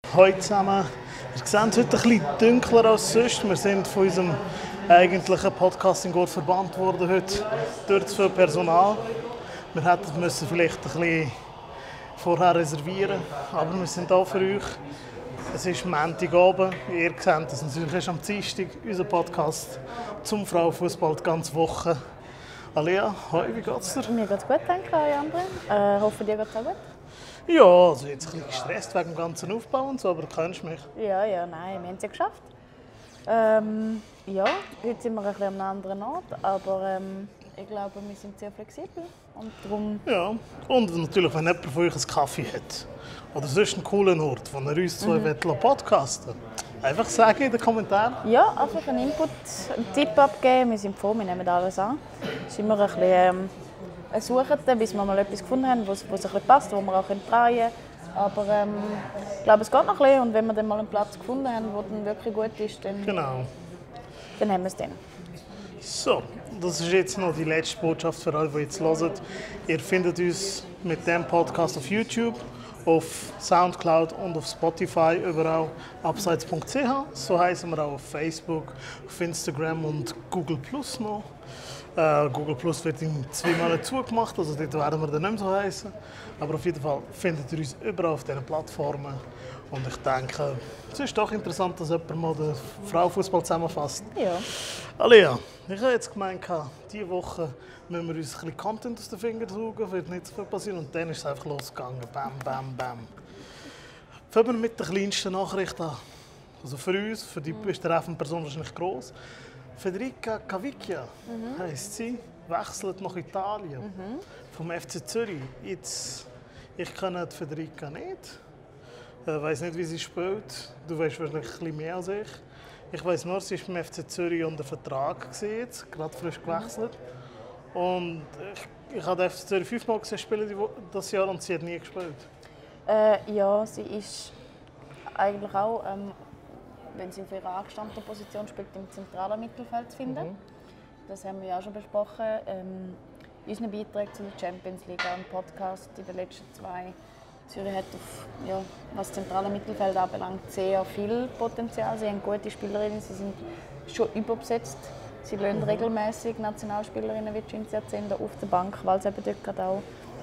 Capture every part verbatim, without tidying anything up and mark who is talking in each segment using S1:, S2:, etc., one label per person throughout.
S1: Hallo zusammen. Wir sehen es heute ein bisschen dunkler als sonst. Wir sind von unserem eigentlichen Podcasting-Ort verbannt worden heute durch zu viel Personal. Wir hätten müssen vielleicht ein bisschen vorher reservieren, aber wir sind da für euch. Es ist Montagabend. Ihr seht es natürlich erst am Dienstag, unser Podcast zum Frauenfußball die ganze Woche. Alia, hi, wie geht's dir?
S2: Mir geht's gut, danke, André. Äh, hoffe, dir geht's auch gut?
S1: Ja, also jetzt ein bisschen gestresst wegen dem ganzen Aufbau und so, aber du kennst mich.
S2: Ja, ja, nein, wir haben es ja geschafft. Ähm, ja, heute sind wir ein bisschen an einem anderen Ort, aber ähm, ich glaube, wir sind sehr flexibel und darum...
S1: Ja, und natürlich, wenn jemand von euch einen Kaffee hat oder sonst einen coolen Ort, wo er uns zwei mhm. podcasten will, einfach sagen in den Kommentaren.
S2: Ja, einfach einen Input, einen Tipp abgeben. Wir sind froh, wir nehmen alles an. Es ist immer ein bisschen ähm, ein Suchen, bis wir mal etwas gefunden haben, was ein bisschen passt, wo wir auch drehen können. Aber ähm, ich glaube, es geht noch ein bisschen. Und wenn wir dann mal einen Platz gefunden haben, der dann wirklich gut ist, dann,
S1: Genau.
S2: dann haben wir es dann.
S1: So, das ist jetzt noch die letzte Botschaft für alle, die jetzt hören. Ihr findet uns mit dem Podcast auf YouTube, auf Soundcloud und auf Spotify, überall abseits punkt c h. So heißen wir auch auf Facebook, auf Instagram und Google Plus noch. Äh, Google Plus wird in zwei Monaten zugemacht, also dort werden wir dann nicht mehr so heißen. Aber auf jeden Fall findet ihr uns überall auf diesen Plattformen. Und ich denke, es ist doch interessant, dass jemand mal den Frauenfußball zusammenfasst.
S2: Ja.
S1: Alia, ich habe jetzt gemeint, diese Woche müssen wir uns ein bisschen Content aus den Fingern saugen, wird nicht so viel passieren. Und dann ist es einfach losgegangen. Bam, bam, bam. Fangen wir mit der kleinsten Nachricht an. Also für uns, für die betreffende Person wahrscheinlich gross. Federica Cavicchia mhm. heisst sie, wechselt nach Italien mhm. vom F C Zürich. Jetzt, ich kenne die Federica nicht. Ich weiß nicht, wie sie spielt. Du weißt wahrscheinlich ein bisschen mehr als ich. Ich weiß nur, sie war beim F C Zürich unter Vertrag, jetzt, gerade frisch gewechselt. Und ich, ich habe den F C Zürich fünfmal gesehen spielen dieses Jahr und sie hat nie gespielt.
S2: Äh, ja, sie ist eigentlich auch, ähm, wenn sie auf ihrer angestammten Position spielt, im zentralen Mittelfeld zu finden. Mhm. Das haben wir ja auch schon besprochen. Ähm, unseren Beitrag zu der Champions League, ein Podcast in den letzten zwei. Zürich hat, auf, ja, was das zentrale Mittelfeld anbelangt, sehr viel Potenzial. Sie haben gute Spielerinnen, sie sind schon überbesetzt. Sie lassen mhm. regelmäßig Nationalspielerinnen wie Cinzia Zender auf der Bank, weil sie eben dort gerade auch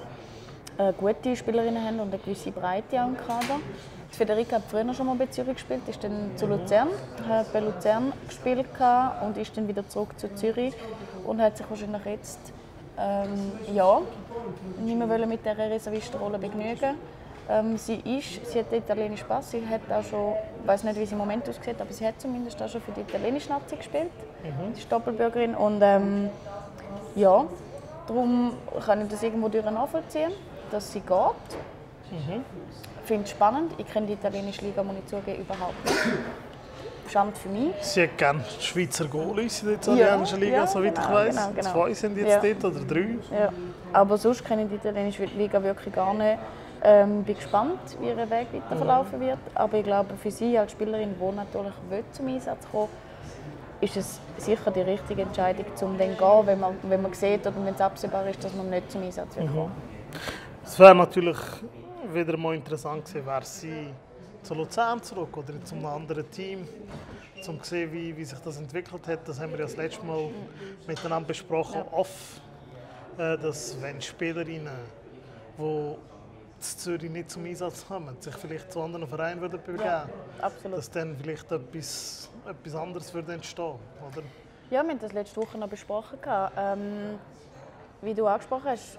S2: äh, gute Spielerinnen haben und eine gewisse Breite am Kader. Die Federica hat früher schon mal bei Zürich gespielt, ist dann zu Luzern, hat bei Luzern gespielt und ist dann wieder zurück zu Zürich und hat sich wahrscheinlich jetzt ähm, ja, nicht mehr mit dieser Reservistenrolle begnügen. Ähm, sie, ist, sie hat italienischen Pass, sie hat auch schon, ich weiß nicht, wie sie im Moment aussieht, aber sie hat zumindest auch schon für die italienische Nazi gespielt. Mhm. Sie ist Doppelbürgerin und ähm, ja, darum kann ich das irgendwo durch nachvollziehen, dass sie geht. Mhm. Ich finde es spannend. Ich kenne die italienische Liga, muss ich zugeben, überhaupt nicht. Schande für mich.
S1: Sie hat gerne Schweizer Goalies in der italienischen Liga, ja, soweit genau, ich weiß. Genau, genau. Zwei sind jetzt ja. dort oder drei.
S2: Ja. Aber sonst kenne ich die italienische Liga wirklich gar nicht. Ähm, bin gespannt, wie ihr Weg weiter verlaufen wird. Aber ich glaube, für sie als Spielerin, die natürlich will, zum Einsatz kommen, ist es sicher die richtige Entscheidung, um dann zu gehen, wenn man, wenn man sieht oder wenn es absehbar ist, dass man nicht zum Einsatz wird kommen.
S1: Es wäre natürlich wieder mal interessant gewesen, wäre sie zu Luzern zurück oder zu einem anderen Team, um zu sehen, wie, wie sich das entwickelt hat. Das haben wir ja das letzte Mal miteinander besprochen, ja. off, äh, dass wenn Spielerinnen, die in Zürich nicht zum Einsatz kommen, sich vielleicht zu anderen Vereinen würden begeben, ja, dass dann vielleicht etwas, etwas anderes würde entstehen, oder?
S2: Ja, wir haben das letzte Woche noch besprochen. Ähm, wie du angesprochen hast,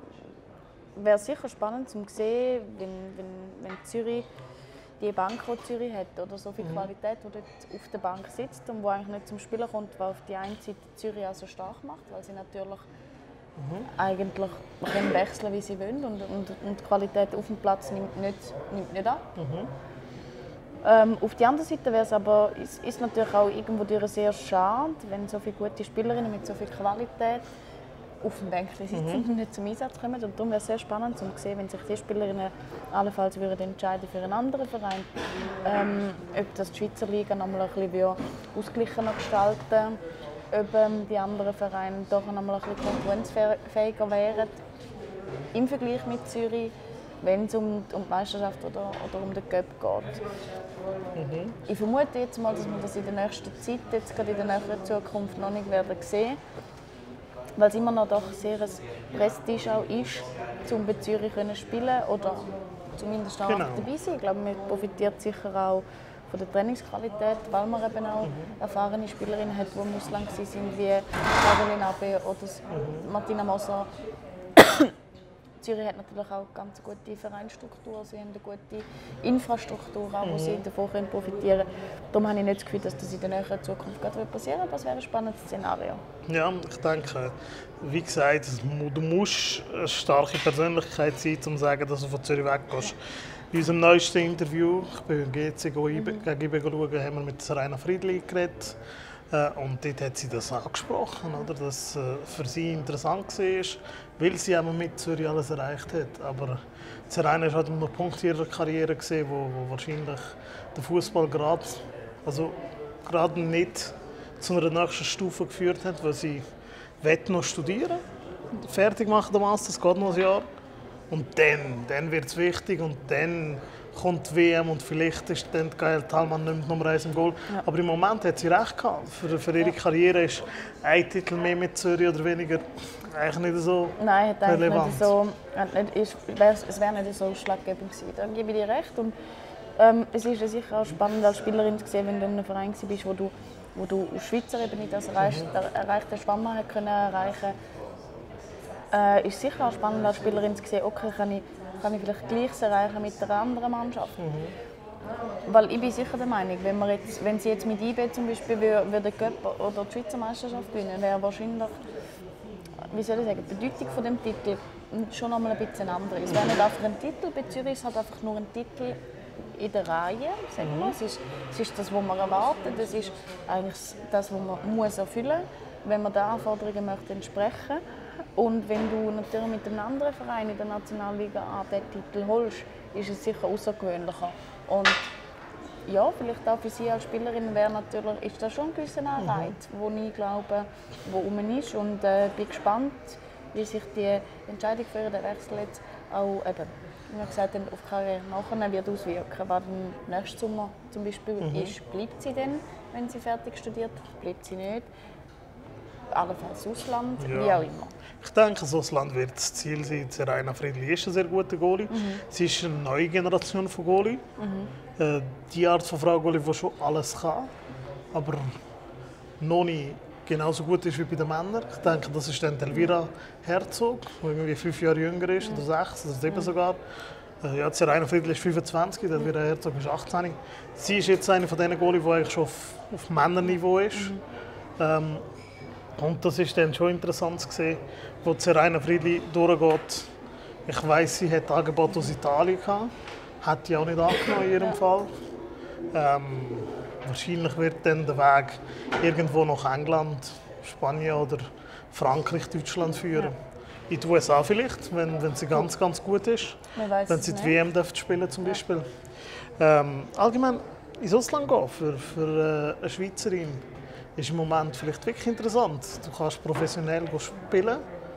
S2: wäre sicher spannend zu sehen, wenn, wenn, wenn Zürich die Bank, die Zürich hat, oder so viel Qualität, die dort auf der Bank sitzt und die eigentlich nicht zum Spielen kommt, was auf die einen Seite Zürich auch so stark macht, weil sie natürlich mhm. eigentlich können wechseln, wie sie wollen und, und, und die Qualität auf dem Platz nimmt nicht, nimmt nicht ab. Mhm. Ähm, auf der anderen Seite wäre es aber ist, ist natürlich auch irgendwo sehr schade, wenn so viele gute Spielerinnen mit so viel Qualität auf dem Bänkchen sitzen mhm. und nicht zum Einsatz kommen. Und darum wäre es sehr spannend zu sehen, wenn sich die Spielerinnen allenfalls würden entscheiden für einen anderen Verein, ähm, ob das die Schweizer Liga noch mal ein bisschen ausgeglichener gestalten, ob ähm, die anderen Vereine doch noch mal ein bisschen konkurrenzfähiger wären im Vergleich mit Zürich. wenn es um, um die Meisterschaft oder, oder um den Cup geht. Mhm. Ich vermute jetzt mal, dass wir das in der nächsten Zeit, jetzt gerade in der näheren Zukunft, noch nicht werden sehen, weil es immer noch doch sehr ein Prestige auch ist, um bei Zürich zu spielen oder zumindest auch genau. dabei sein. Ich glaube, man profitiert sicher auch von der Trainingsqualität, weil man eben auch mhm. erfahrene Spielerinnen hat, die im Ausland waren, wie Caroline Abe oder mhm. Martina Moser. Zürich hat natürlich auch eine ganz gute Vereinsstruktur, sie haben eine gute Infrastruktur, auch, wo mhm. sie davon profitieren können. Darum habe ich nicht das Gefühl, dass das in der näheren Zukunft passieren wird, aber es wäre ein spannendes Szenario.
S1: Ja, ich denke, wie gesagt, du musst eine starke Persönlichkeit sein, um zu sagen, dass du von Zürich weggehst. In unserem neuesten Interview, ich bin G C mhm. gegen I B schauen, haben wir mit Serena Friedli geredet. Und dort hat sie das angesprochen, oder? Dass es für sie interessant war, weil sie mit Zürich alles erreicht hat. Aber Serena war halt an einem Punkt ihrer Karriere, gesehen, wo, wo wahrscheinlich der Fußball gerade also gerade nicht zu einer nächsten Stufe geführt hat, weil sie noch studieren will, fertig machen den Master, das geht noch ein Jahr. Und dann, dann wird es wichtig und dann kommt die W M und vielleicht ist dann Gael Thalmann nicht Nummer eins im Goal. Ja. Aber im Moment hat sie recht gehabt. Für, für ihre Karriere ist ein Titel mehr mit Zürich oder weniger eigentlich nicht so
S2: Nein, hat eigentlich
S1: relevant.
S2: Nicht so, ist, es wäre nicht so ausschlaggebend gewesen. Da gebe ich dir recht. Und, ähm, es ist ja sicher auch spannend als Spielerin zu sehen, wenn du in einem Verein bist, wo du, wo du auf Schweizer Ebene das erreicht, mhm. erreicht hast, was man können erreichen äh, ist sicher auch spannend als Spielerin zu sehen, okay, kann ich, kann ich vielleicht Gleiches erreichen mit einer anderen Mannschaft. Mhm. Weil ich bin sicher der Meinung, wenn, wir jetzt, wenn sie jetzt mit I B zum Beispiel würde den Cup oder die Schweizer Meisterschaft gewinnen, wäre wahrscheinlich, wie soll ich sagen, die Bedeutung von dem Titel schon noch mal ein bisschen anders. Es wäre nicht einfach ein Titel, bei Zürich ist es halt einfach nur ein Titel in der Reihe, sagen wir. Es ist, es ist das, was man erwartet, es ist eigentlich das, was man muss erfüllen muss, wenn man den Anforderungen möchte entsprechen. Und wenn du natürlich mit einem anderen Verein in der Nationalliga A den Titel holst, ist es sicher außergewöhnlicher. Und ja, vielleicht auch für Sie als Spielerin wäre natürlich, ist das schon ein gewisser Anreiz, mhm. wo ich glaube, wo rum ist. Und äh, bin gespannt, wie sich die Entscheidung für den Wechsel jetzt auch eben, wie wir gesagt haben, auf die Karriere nachher wird auswirken. Was im nächsten Sommer zum Beispiel mhm. ist, bleibt sie denn, wenn sie fertig studiert, bleibt sie nicht. Allenfalls Ausland, ja. wie auch immer.
S1: Ich denke, das Ausland wird das Ziel sein. Serena Friedli ist ein sehr guter Goalie. Mhm. Sie ist eine neue Generation von Goalie. Mhm. Äh, die Art von Frau Goalie, die schon alles kann, aber noch nicht genauso gut ist wie bei den Männern. Ich denke, das ist dann Elvira Herzog, die irgendwie fünf Jahre jünger ist, mhm. oder sechs, oder sieben mhm. sogar. Äh, ja, Serena Friedli ist fünfundzwanzig, Elvira Herzog ist achtzehn. Sie ist jetzt eine von den Goalies, die eigentlich schon auf, auf Männerniveau ist. Mhm. Ähm, Und das ist dann schon interessant zu sehen, wo Serena Friedli durchgeht. Ich weiss, sie hat Angebote aus Italien gehabt, hat die auch nicht angenommen in ihrem Fall. Ähm, wahrscheinlich wird dann der Weg irgendwo nach England, Spanien oder Frankreich, Deutschland führen. Ja. In die U S A vielleicht, wenn, wenn sie ganz, ganz gut ist. Wenn sie die W M darf spielen zum Beispiel. Ja. Ähm, allgemein ins Ausland gehen für, für eine Schweizerin ist im Moment vielleicht wirklich interessant. Du kannst professionell spielen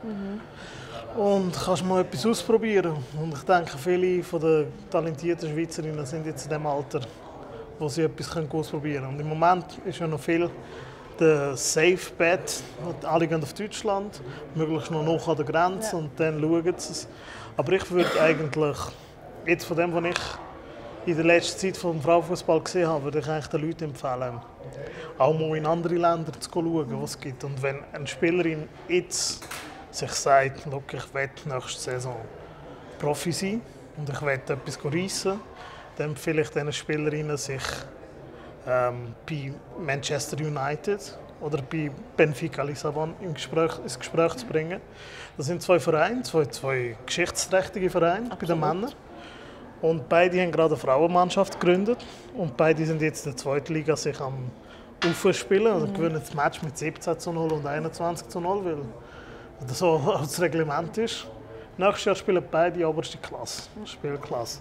S1: mhm. und kannst mal etwas ausprobieren. Und ich denke, viele von den talentierten Schweizerinnen sind jetzt in dem Alter, wo sie etwas ausprobieren können. Und im Moment ist ja noch viel der Safe Bet. Alle gehen auf Deutschland, möglichst noch nach an der Grenze ja. und dann schauen sie es. Aber ich würde eigentlich, jetzt von dem, was ich in der letzten Zeit vom Frauenfußball gesehen habe, würde ich eigentlich den Leuten empfehlen, auch mal in andere Länder zu schauen, was es gibt. Und wenn eine Spielerin jetzt sich sagt, ich will nächste Saison Profi sein und ich will etwas reissen, dann empfehle ich diesen Spielerinnen, sich ähm, bei Manchester United oder bei Benfica Lissabon ins Gespräch, ins Gespräch zu bringen. Das sind zwei Vereine, zwei, zwei geschichtsträchtige Vereine Absolut. Bei den Männern. Und beide haben gerade eine Frauenmannschaft gegründet und beide sind jetzt in der zweiten Liga sich am Aufspielen. Also mhm. gewinnen das Match mit siebzehn zu null und einundzwanzig zu null, weil das so das Reglement ist. Nächstes Jahr spielen beide die oberste Klasse, Spielklasse.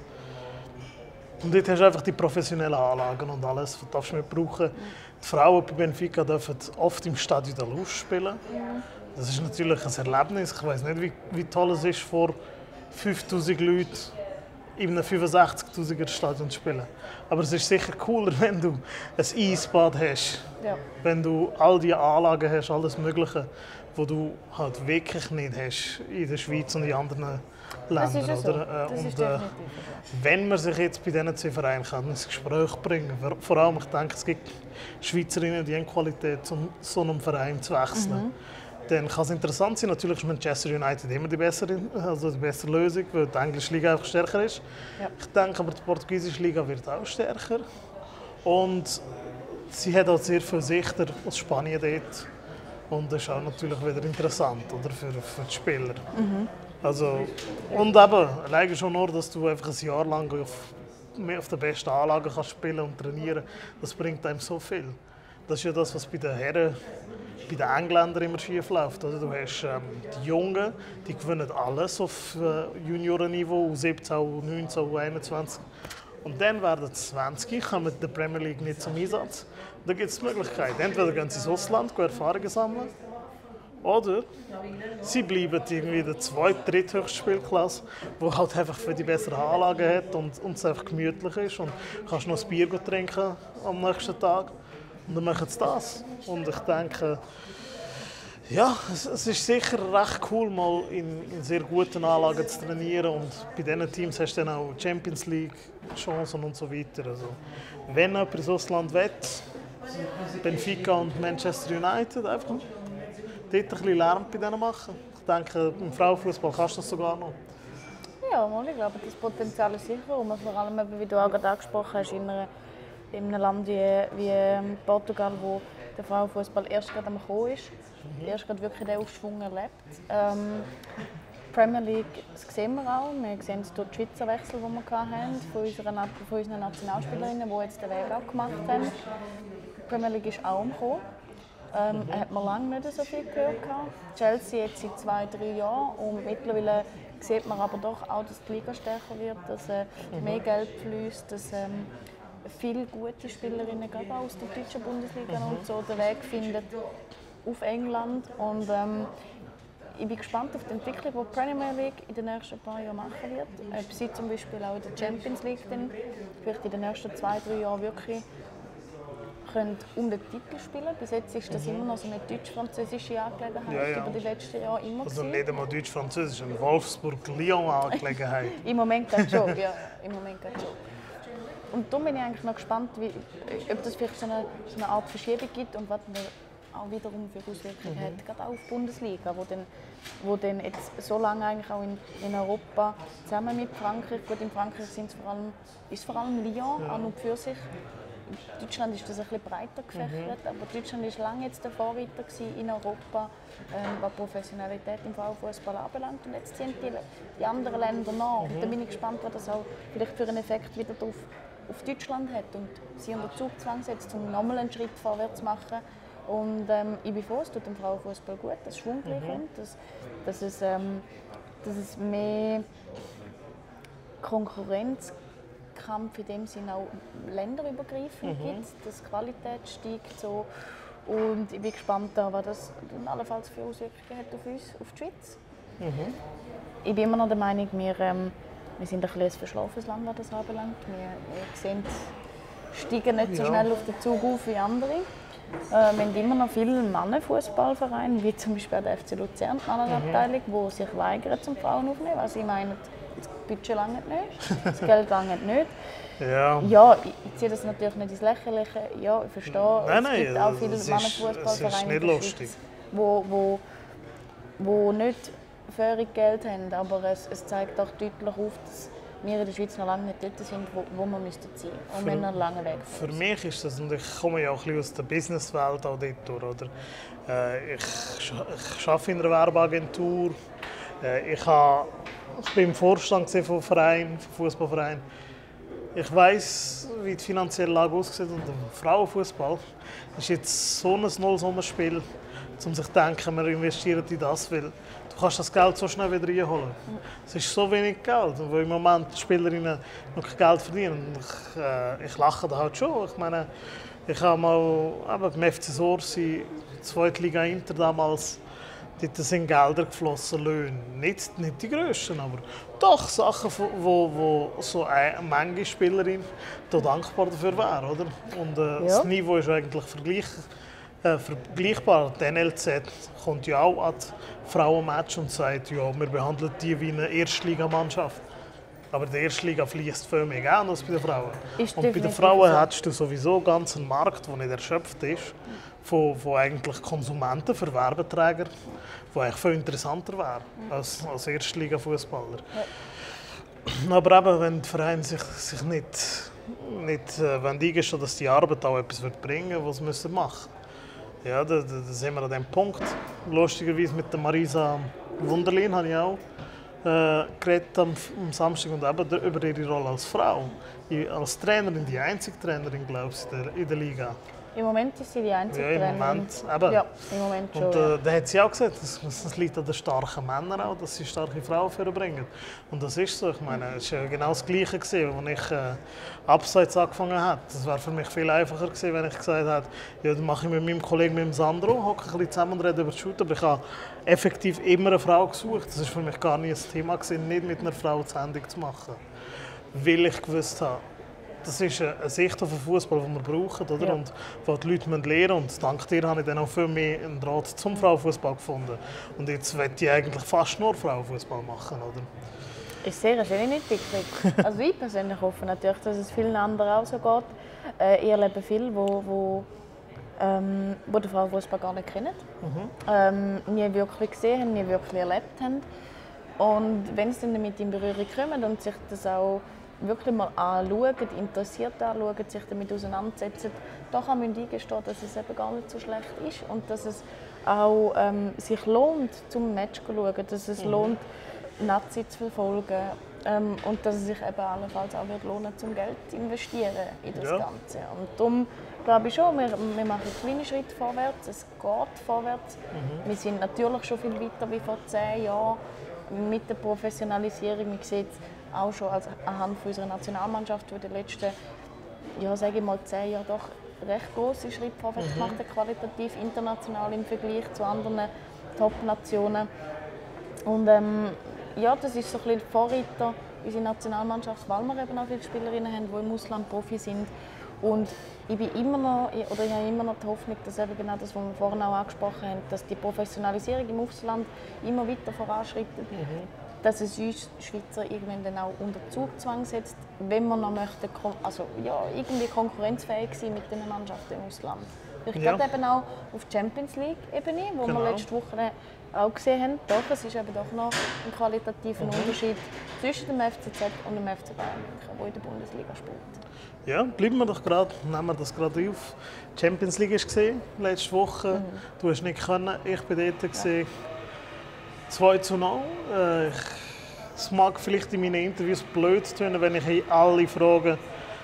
S1: Und dort hast du einfach die professionellen Anlagen und alles, was darfst du nicht brauchen. Die Frauen bei Benfica dürfen oft im Stadion der Luz spielen. Das ist natürlich ein Erlebnis. Ich weiß nicht, wie, wie toll es ist, vor fünftausend Leuten in einem fünfundsechzigtausender Stadion zu spielen. Aber es ist sicher cooler, wenn du ein Eisbad hast,
S2: Ja.
S1: wenn du all die Anlagen hast, alles Mögliche, wo du halt wirklich nicht hast in der Schweiz und in anderen
S2: Das
S1: Ländern.
S2: ist ja so.
S1: Oder? Äh,
S2: Das
S1: und,
S2: ist
S1: äh,
S2: definitiv so.
S1: wenn man sich jetzt bei diesen zwei Vereinen kann, ins Gespräch bringen kann, vor allem, ich denke, es gibt Schweizerinnen, die haben Qualität, zu so einem Verein zu wechseln.
S2: Mhm.
S1: Dann kann es interessant sein. Natürlich ist Manchester United immer die bessere, also die bessere Lösung, weil die englische Liga einfach stärker ist.
S2: Ja.
S1: Ich denke aber, die portugiesische Liga wird auch stärker. Und sie hat auch sehr viele Sichter aus Spanien dort. Und das ist auch natürlich wieder interessant, oder, für, für die Spieler.
S2: Mhm.
S1: Also, und eben, alleine schon nur, dass du einfach ein Jahr lang auf, auf der besten Anlage kannst spielen und trainieren, das bringt einem so viel. Das ist ja das, was bei den Herren, bei den Engländern immer schief läuft. Oder? Du hast ähm, die Jungen, die gewinnen alles auf äh, Juniorenniveau, U siebzehn, U neunzehn, U einundzwanzig. Und dann werden sie zwanzig, kommen in der Premier League nicht zum Einsatz. Da gibt es die Möglichkeit. Entweder gehen sie ins Ausland, gehen Erfahrungen sammeln, oder sie bleiben irgendwie in der zweiten, dritthöchsten Spielklasse, die halt einfach für die bessere Anlagen hat und, und es einfach gemütlich ist. Und kannst noch ein Bier trinken am nächsten Tag. Und dann machen sie das. Und ich denke, ja, es, es ist sicher recht cool, mal in, in sehr guten Anlagen zu trainieren. Und bei diesen Teams hast du dann auch Champions League Chancen und so weiter. Also, wenn jemand ins Ausland will, Benfica und Manchester United, einfach dort ein bisschen Lärm bei denen machen. Ich denke, im Frauenfußball kannst du das sogar noch.
S2: Ja, mal, ich glaube, das Potenzial ist sicher. Und vor allem, eben, wie du auch gerade angesprochen hast, in, einer, in einem Land wie, wie Portugal, wo der Frauenfußball erst gerade am Kommen ist, mhm. erst gerade wirklich den Aufschwung erlebt. Ähm, Premier League, das sehen wir auch. Wir sehen es durch die Schweizer Wechsel, die wir hatten, von unseren, von unseren Nationalspielerinnen, die jetzt den Weg auch gemacht haben. Die Premier League ist auch am Kommen. Ähm, mhm. Hat man lange nicht so viel gehört. Chelsea jetzt seit zwei, drei Jahren. Und mittlerweile sieht man aber doch auch, dass die Liga stärker wird, dass äh, mehr Geld fließt, dass ähm, viele gute Spielerinnen gerade auch aus der deutschen Bundesliga mhm. und so den Weg finden auf England. Und, ähm, ich bin gespannt auf die Entwicklung, die die Premier League in den nächsten paar Jahren machen wird. Ob sie zum Beispiel auch in der Champions League dann vielleicht in den nächsten zwei, drei Jahren wirklich können um den Titel spielen. Bis jetzt ist das mhm. immer noch so eine deutsch-französische Angelegenheit ja, ja. über die letzten Jahre immer
S1: also nicht einmal deutsch-französisch, eine Wolfsburg-Lyon-Angelegenheit.
S2: Im Moment geht schon, ja. Im Moment geht schon. Und darum bin ich eigentlich noch gespannt, wie, ob das vielleicht so eine, so eine Art Verschiebung gibt und was auch wiederum für Auswirkungen mhm. hat, gerade auch auf die Bundesliga, wo dann, wo dann jetzt so lange eigentlich auch in, in Europa zusammen mit Frankreich, gut in Frankreich sind es vor allem, ist vor allem Lyon ja. an und für sich. In Deutschland ist das ein bisschen breiter gefächert, mhm. aber Deutschland war lange jetzt der Vorreiter in Europa, ähm, was Professionalität im Frauenfußball anbelangt. Und jetzt ziehen die, die anderen Länder nach. Mhm. Und da bin ich gespannt, was das auch vielleicht für einen Effekt wieder auf, auf Deutschland hat und sie unter Zugzwang setzt, um nochmal einen Schritt vorwärts zu machen. Und ähm, ich bin froh, es tut dem Frauenfußball gut, dass Schwung mhm. kommt, dass, dass, es, ähm, dass es mehr Konkurrenzkampf in dem Sinne auch länderübergreifend mhm. gibt, dass die Qualität steigt. So. Und ich bin gespannt, was das dann allenfalls für Auswirkungen hat auf uns, auf die Schweiz. Mhm. Ich bin immer noch der Meinung, wir, ähm, wir sind ein bisschen ein verschlafenes Land, was das anbelangt. Wir, wir sehen, steigen nicht so ja. schnell auf den Zug auf wie andere. Äh, wir haben immer noch viele Mannenfußballvereine, wie zum Beispiel der F C Luzern, die Mannenabteilung, die sich weigern, zum Frauen aufzunehmen. Also ich meine, das Budget langt nicht, das Geld langt nicht.
S1: Ja,
S2: ja ich, ich ziehe das natürlich nicht ins Lächerliche. Ja, ich verstehe,
S1: nein,
S2: es gibt
S1: nein,
S2: auch viele Mannenfußballvereine in der Schweiz, wo, wo, wo nicht völlig Geld haben, aber es, es zeigt auch deutlich auf, dass wir in der Schweiz noch lange nicht dort sind, wo, wo wir sein müssten. Und wir haben noch einen langen Weg
S1: vor uns. Für mich ist das, und ich komme ja auch ein bisschen aus der Businesswelt auch dort durch, oder? Äh, ich, ich arbeite in einer Werbeagentur. Äh, ich, habe, ich bin im Vorstand von einem Verein, vom Fußballverein. Ich weiss, wie die finanzielle Lage aussieht. Und der Frauenfußball ist jetzt so ein Nullsummenspiel, um sich zu denken, wir investieren in das, weil du kannst das Geld so schnell wieder reinholen. Es ist so wenig Geld, weil im Moment die Spielerinnen noch kein Geld verdienen. Ich, äh, ich lache da halt schon. Ich meine, ich habe mal eben beim F C Sorsi, Zweitliga Inter damals, Dort sind Gelder geflossen, Löhne. Nicht, nicht die grössten, aber doch Sachen, wo, wo so eine Menge Spielerin da dankbar dafür wäre. Oder? Und äh, ja. Das Niveau ist eigentlich vergleich, äh, vergleichbar. Die N L Z kommt ja auch an die Frauenmatch und sagt, ja, wir behandeln die wie eine Erstligamannschaft. Aber die Erstliga fließt viel mehr Geld als bei den Frauen. Ist und bei den Frauen so. Hast du sowieso ganz einen Markt, der nicht erschöpft ist, von, von eigentlich Konsumenten für Werbeträger, der eigentlich viel interessanter wäre als, als Erstliga-Fußballer. Ja. Aber eben, wenn die Vereine sich, sich nicht, nicht äh, eingestehen, dass die Arbeit auch etwas bringen wird, was sie müssen machen müssen. Ja, da, da, da sind wir an diesem Punkt. Lustigerweise mit der Marisa Wunderlin habe ich auch Äh, geredet am, am Samstag und eben über ihre Rolle als Frau. Ich, als Trainerin, die einzige Trainerin, glaube ich, in der, in der Liga.
S2: Im Moment ist sie die einzige
S1: ja, im
S2: Trainerin.
S1: Moment, eben.
S2: Ja, im Moment schon.
S1: Und äh,
S2: ja.
S1: da hat sie auch gesagt, das, das liegt an den starken Männern auch, dass sie starke Frauen vorbringen. Und das ist so. Ich meine, es war genau das Gleiche gewesen, als ich äh, abseits angefangen habe. Das wäre für mich viel einfacher gewesen, wenn ich gesagt hätte, ja, dann mache ich mit meinem Kollegen, mit dem Sandro, hocke ein bisschen zusammen und rede über den Shoot. Aber ich habe effektiv immer eine Frau gesucht. Das war für mich gar nicht ein Thema gewesen, nicht mit einer Frau die Sendung zu machen. Weil ich gewusst habe, das ist eine Sicht auf den Fußball, die wir brauchen, oder? Ja. Und die die Leute lernen müssen. Und dank dir habe ich dann auch viel mehr einen Draht zum Frauenfußball gefunden. Und jetzt möchte ich eigentlich fast nur Frauenfußball machen, oder?
S2: Ist sehr eine schöne Entwicklung. Also ich persönlich hoffe natürlich, dass es vielen anderen auch so geht. Äh, ich erlebe viele, wo, wo, ähm, wo den Frauenfußball gar nicht kennen, mhm. ähm, nie wirklich gesehen haben, nie wirklich erlebt haben. Und wenn sie dann damit in Berührung kommen und sich das auch wirklich mal anschauen, interessiert anschauen, sich damit auseinandersetzen, da kann man eingestehen, dass es eben gar nicht so schlecht ist und dass es auch ähm, sich lohnt, zum Match zu schauen, dass es mhm. lohnt, Nazi zu verfolgen ähm, und dass es sich eben allenfalls auch wird lohnen, zum Geld zu investieren in das ja. Ganze. Und darum glaube ich schon, wir, wir machen kleine Schritte vorwärts, es geht vorwärts. Mhm. Wir sind natürlich schon viel weiter wie vor zehn Jahren mit der Professionalisierung. Man sieht auch schon also anhand unserer Nationalmannschaft, die in den letzten, ja, sage ich mal, zehn Jahren doch recht grosse Schritte vorwärts gemacht hat, qualitativ international im Vergleich zu anderen Top-Nationen. Und ähm, ja, das ist so ein bisschen Vorreiter unserer Nationalmannschaft, weil wir eben auch viele Spielerinnen haben, die im Ausland Profi sind. Und ich bin immer noch, oder ich habe immer noch die Hoffnung, dass eben genau das, was wir vorhin auch angesprochen haben, dass die Professionalisierung im Ausland immer weiter voranschreitet. Mhm. Dass es uns Schweizer irgendwann dann auch unter Zugzwang setzt, wenn wir noch möchten, also ja, irgendwie konkurrenzfähig sein mit den Mannschaften im Ausland. Ich ja. glaube eben auch auf die Champions League-Ebene, wo genau. wir letzte Woche auch gesehen haben, doch, es ist eben doch noch ein qualitativer mhm. Unterschied zwischen dem F C Z und dem F C Bayern München, der in der Bundesliga spielt. Ja,
S1: bleiben wir doch gerade, nehmen wir das gerade auf. Die Champions League hast du gesehen, letzte Woche. Mhm. Du hast nicht können, ich bin dort gesehen. Ja. zwei zu null. Äh, es mag vielleicht in meinen Interviews blöd tönen, wenn ich alle frage.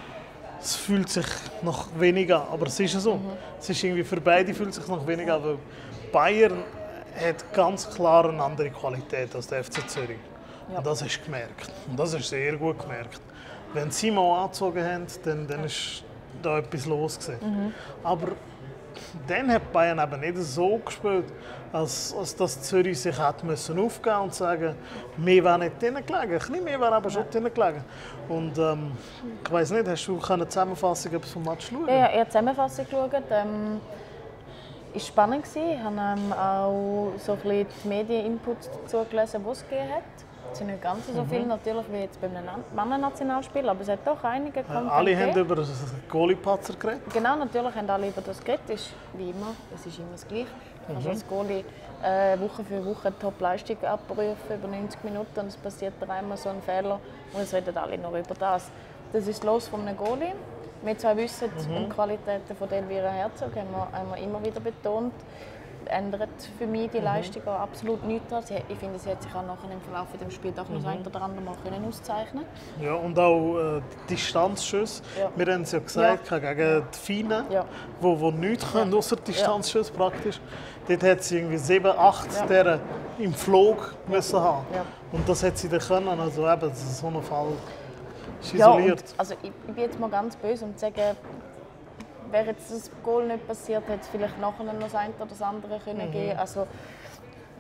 S1: Es fühlt sich noch weniger an, aber es ist so. Mhm. Es ist irgendwie für beide fühlt sich noch weniger an, weil Bayern hat ganz klar eine andere Qualität als der F C Zürich. Ja. Und das hast du gemerkt. Und das hast du sehr gut gemerkt. Wenn sie mal angezogen haben, dann, dann ist da etwas los gewesen. Mhm. Aber dann hat Bayern eben nicht so gespielt, als, als dass Zürich sich hat müssen aufgeben und sagen, mehr wäre nicht drinnen gelegen. Ein bisschen mehr wäre aber schon drinnen gelegen. Und ähm, ich weiss nicht, hast du eine Zusammenfassung vom Match schauen?
S2: Ja, ich habe eine Zusammenfassung geschaut. Ähm, es war spannend. Ich habe ähm, auch so ein bisschen die Medieninputs dazu gelesen, die es gegeben hat. Es sind nicht ganz so viele, mhm. natürlich, wie jetzt beim Männernationalspiel, aber es hat doch einige
S1: Content ja, alle gegeben. Haben über das Goalie-Patzer geredet?
S2: Genau, natürlich haben alle über das geredet. Es ist wie immer, es ist immer das Gleiche. Du kannst als Goalie äh, Woche für Woche Top-Leistung abrufen, über neunzig Minuten, und es passiert einmal so ein Fehler und es reden alle nur über das. Das ist das Los von einem Goalie. Wir zwei wissen, mhm. die Qualitäten von Elvira Herzog haben wir, haben wir immer wieder betont. Ändert für mich die Leistung auch absolut nichts daran. Ich finde, sie hat sich auch nachher im Verlauf des Spiels auch noch mhm. das ein oder andere Mal können auszeichnen.
S1: Ja, und auch äh, Distanzschüsse. Ja. Wir haben es ja gesagt, ja. gegen die Finnen, ja. wo, wo nichts können, außer Distanzschüsse praktisch. Dort hat sie irgendwie sieben, acht ja. der im Flug müssen haben. Ja. Und das hat sie dann können. Also eben, so ein Fall ist isoliert.
S2: Ja, und, also ich, ich bin jetzt mal ganz böse und sage, wäre jetzt das Goal nicht passiert, hätte es vielleicht nachher noch das eine oder das andere können mhm. geben. Also,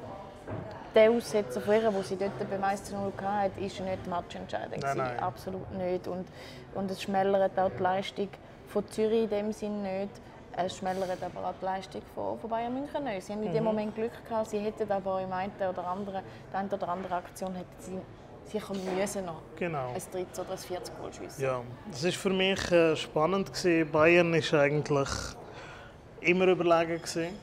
S2: der Aussetzer von ihr, den sie dort beim eins zu null hatte, ist nicht matchentscheidend.
S1: Nein, nein.
S2: Absolut nicht. Und, und es schmälert auch die Leistung von Zürich in dem Sinn nicht. Es schmälert aber auch die Leistung von, von Bayern München nicht. Sie haben in dem
S1: Mhm.
S2: Moment Glück gehabt. Sie hätten aber im einen oder anderen, der einen oder anderen Aktion hätten sie sicher müssen noch
S1: Genau.
S2: ein drittes oder ein viertes Goal schiessen.
S1: Ja, das war für mich äh, spannend gewesen. Bayern war eigentlich immer überlegen gewesen,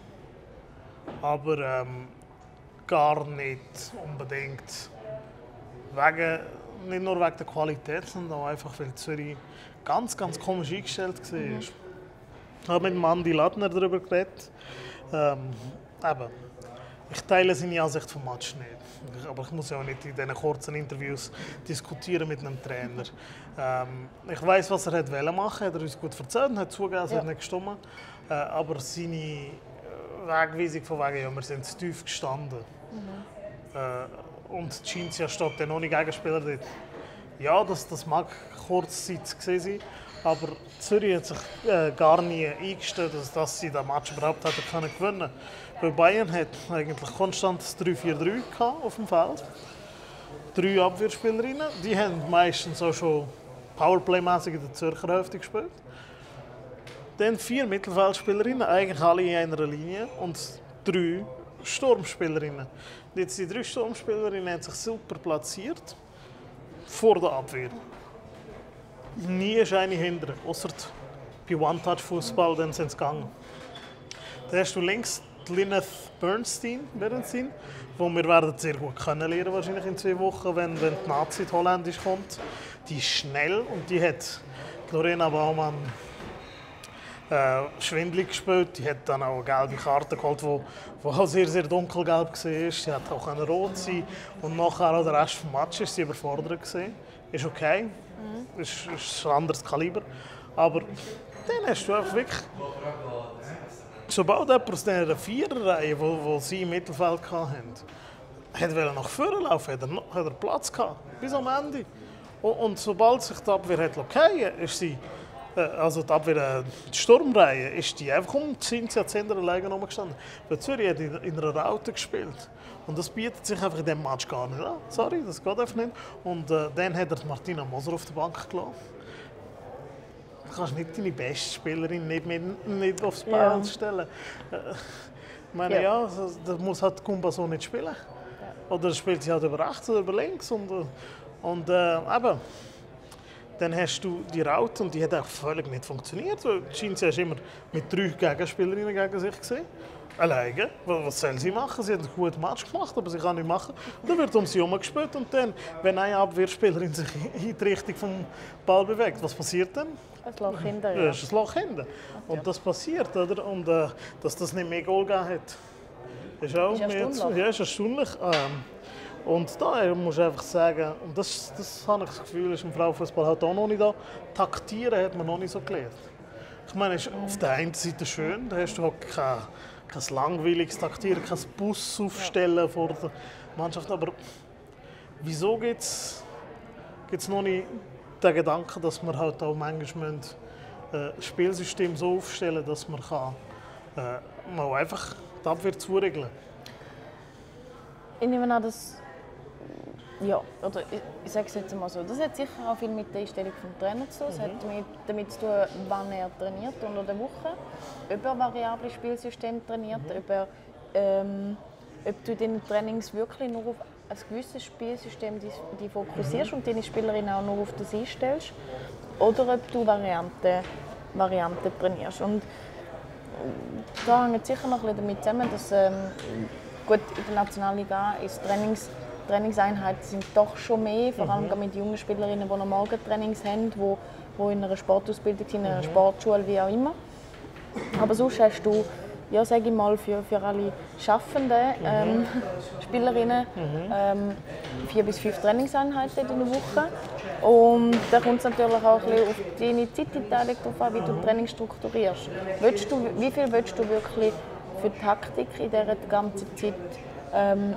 S1: aber ähm, gar nicht unbedingt wegen, nicht nur wegen der Qualität, sondern auch einfach, weil Zürich ganz, ganz komisch eingestellt war. Mhm. Ich habe mit Mandy Ladner darüber geredet. Ähm, eben, ich teile seine Ansicht vom Match nicht. Aber ich muss ja auch nicht in diesen kurzen Interviews diskutieren mit einem Trainer. Ähm, ich weiß, was er hat wollen machen, hat er uns gut erzählt, hat zugegeben, es
S2: Ja.
S1: hat nicht gestimmt. Äh, aber seine Wegweisung von wegen, ja, wir sind zu tief gestanden. Mhm. Äh, und Cinzia steht dann ohne Gegenspieler dort. Ja, das, das mag kurzzeitig gesehen sein, aber Zürich hat sich äh, gar nie eingestellt, dass, dass sie den Match überhaupt hätten können gewinnen. Weil Bayern hat eigentlich konstant das drei vier drei auf dem Feld. Drei Abwehrspielerinnen, die haben meistens auch schon Powerplay-mäßig in der Zürcher Hälfte gespielt. Dann vier Mittelfeldspielerinnen, eigentlich alle in einer Linie, und drei Sturmspielerinnen. Jetzt die drei Sturmspielerinnen haben sich super platziert vor der Abwehr. Nie ist eine hinter, außer bei One-Touch-Fußball, dann sind sie gegangen. Dann hast du links die Lynette Bernstein, Bernstein, wo wir werden sehr gut kennenlernen wahrscheinlich in zwei Wochen, wenn, wenn die Nazi holländisch kommt. Die ist schnell und die hat Lorena Baumann äh, schwindelig gespielt. Die hat dann auch eine gelbe Karte geholt, die, die auch sehr, sehr dunkelgelb war. Sie hat auch eine rot sein. Und nachher auch der Rest des Matches war sie überfordert gewesen. Ist okay, mhm. ist, ist ein anderes Kaliber. Aber dann hast du einfach wirklich... Sobald jemand aus dieser Viererreihe, die, die sie im Mittelfeld hatten, wollte nach vorne laufen, hat er, hat er Platz gehabt, bis am Ende. Und, und sobald sich die Abwehr hat fallen, ist sie, äh, also die Abwehr, die Sturmreihe, ist die einfach um Cinzia Zender alleine rumgestanden. Weil Zürich hat in, in einer Raute gespielt. Und das bietet sich einfach in diesem Match gar nicht an. Sorry, das geht einfach nicht. Und äh, dann hat er Martina Moser auf die Bank gelassen. Du kannst nicht deine beste Spielerin nicht, mit, nicht aufs Feld ja. stellen. Äh, ich meine, ja, ja da muss halt Kumba so nicht spielen. Ja. Oder spielt sie halt über rechts oder über links. Und, und äh, eben, dann hast du die Raute und die hat auch völlig nicht funktioniert. Cinzia ist immer mit drei Gegenspielerinnen gegen sich gesehen. Alleine. Was soll sie machen? Sie hat einen guten Match gemacht, aber sie kann nicht machen. Dann wird um sie herum gespielt und dann, wenn eine Abwehrspielerin sich in die Richtung vom Ball bewegt, was passiert dann?
S2: Ein Loch hinten.
S1: Ja, ist ein Loch hinten. Und das passiert, oder? Und äh, dass das nicht mehr Goal gegeben hat, ist auch
S2: ist erstaunlich.
S1: Ja, ist erstaunlich. Ähm, und da muss ich einfach sagen, und das, das habe ich das Gefühl, ist im Frauenfußball halt auch noch nicht da. Taktieren hat man noch nicht so gelernt. Ich meine, es ist auf der einen Seite schön, da hast du halt kein, kein langweiliges Taktieren, kein Bus aufstellen ja. vor der Mannschaft. Aber wieso gibt es noch nicht den Gedanken, dass man halt auch manchmal ein äh, Spielsystem so aufstellen, dass man kann, äh, mal einfach die Abwehr zuregeln?
S2: Ich nehme an, dass ja, oder ich, ich sage es jetzt mal so, das hat sicher auch viel mit der Einstellung des Trainers zu tun. Es mhm. hat mit, damit zu tun, wann er trainiert unter der Woche, ob er variable Spielsystem trainiert, mhm. ob, er, ähm, ob du deine Trainings wirklich nur auf ein gewisses Spielsystem die, die fokussierst mhm. und deine Spielerinnen auch nur auf das einstellst, oder ob du Varianten, Varianten trainierst. Und da hängt sicher noch ein bisschen damit zusammen, dass ähm, gut, in der Nationalliga ist Trainings Trainingseinheiten sind doch schon mehr, vor allem mhm. mit jungen Spielerinnen, die noch Morgentrainings haben, die, die in einer Sportausbildung sind, in einer mhm. Sportschule, wie auch immer. Aber sonst hast du, ja, sage ich mal, für, für alle schaffenden ähm, mhm. Spielerinnen mhm. ähm, vier bis fünf Trainingseinheiten in der Woche. Und da kommt es natürlich auch ein bisschen auf deine Zeiteinteilung drauf an, wie du Training strukturierst. Willst du, wie viel willst du wirklich für die Taktik in dieser ganzen Zeit ähm,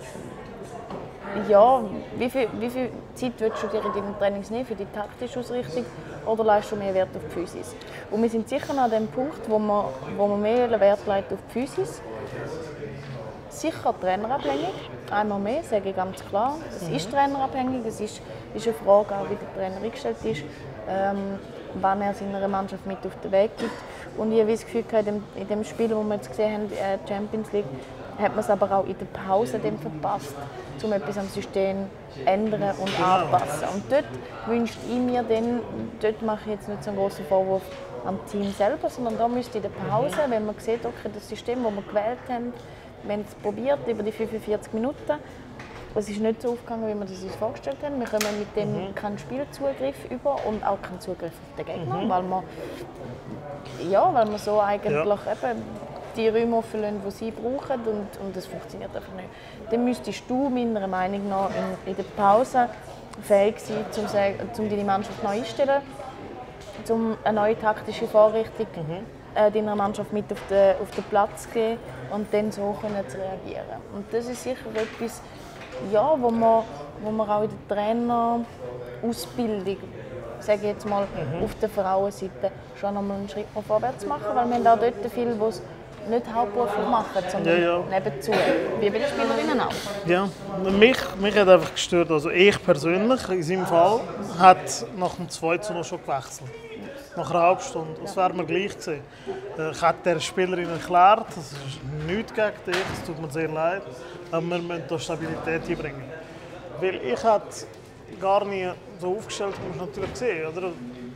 S2: ja, wie viel, wie viel Zeit willst du dir in deinen Trainings nehmen für die taktische Ausrichtung oder leistest du mehr Wert auf die Physis? Und wir sind sicher an dem Punkt, wo man, wo man mehr Wert legt auf die Physis. sicher trainerabhängig. Einmal mehr, sage ich ganz klar. Es mhm. ist trainerabhängig. Es ist, ist eine Frage, auch wie der Trainer eingestellt ist, ähm, wann er seiner Mannschaft mit auf den Weg gibt. Und ich habe das Gefühl, in dem, in dem Spiel, das wir jetzt gesehen haben, äh, Champions League, hat man es aber auch in der Pause dann verpasst, um etwas am System zu ändern und anpassen. Und dort wünscht ich mir dann, dort mache ich jetzt nicht so einen großen Vorwurf am Team selber, sondern da müsste in der Pause, wenn man sieht, okay, das System, das wir gewählt haben, wir haben es probiert über die fünfundvierzig Minuten, es ist nicht so aufgegangen, wie wir das uns vorgestellt haben. Wir kommen mit dem mhm. keinen Spielzugriff über und auch keinen Zugriff auf den Gegner, mhm. weil, wir, ja, weil wir so eigentlich ja. eben die Räume auffüllen, die sie brauchen, und, und das funktioniert einfach nicht. Dann müsstest du meiner Meinung nach in, in der Pause fähig sein, um, um deine Mannschaft neu einzustellen, um eine neue taktische Vorrichtung mhm. äh, deiner Mannschaft mit auf den, auf den Platz zu geben und dann so können zu reagieren. Und das ist sicher etwas, ja, wo man, wo man auch in der Trainerausbildung, sage ich jetzt mal, mhm. auf der Frauenseite schon noch mal einen Schritt vorwärts machen, weil wir haben auch dort viele, die es nicht hauptberuflich machen, sondern ja, ja. nebenzu. Wie bei den Spielerinnen auch.
S1: Ja, mich, mich hat einfach gestört. Also ich persönlich, in seinem Fall, hat nach dem zwei zu null schon gewechselt. Nach einer halben Stunde. Das wäre mir gleich gewesen. Ich habe der Spielerin erklärt, das ist nichts gegen dich, es tut mir sehr leid, aber wir müssen hier Stabilität einbringen. Weil ich hatte gar nicht so aufgestellt, wie man es natürlich sehen, oder?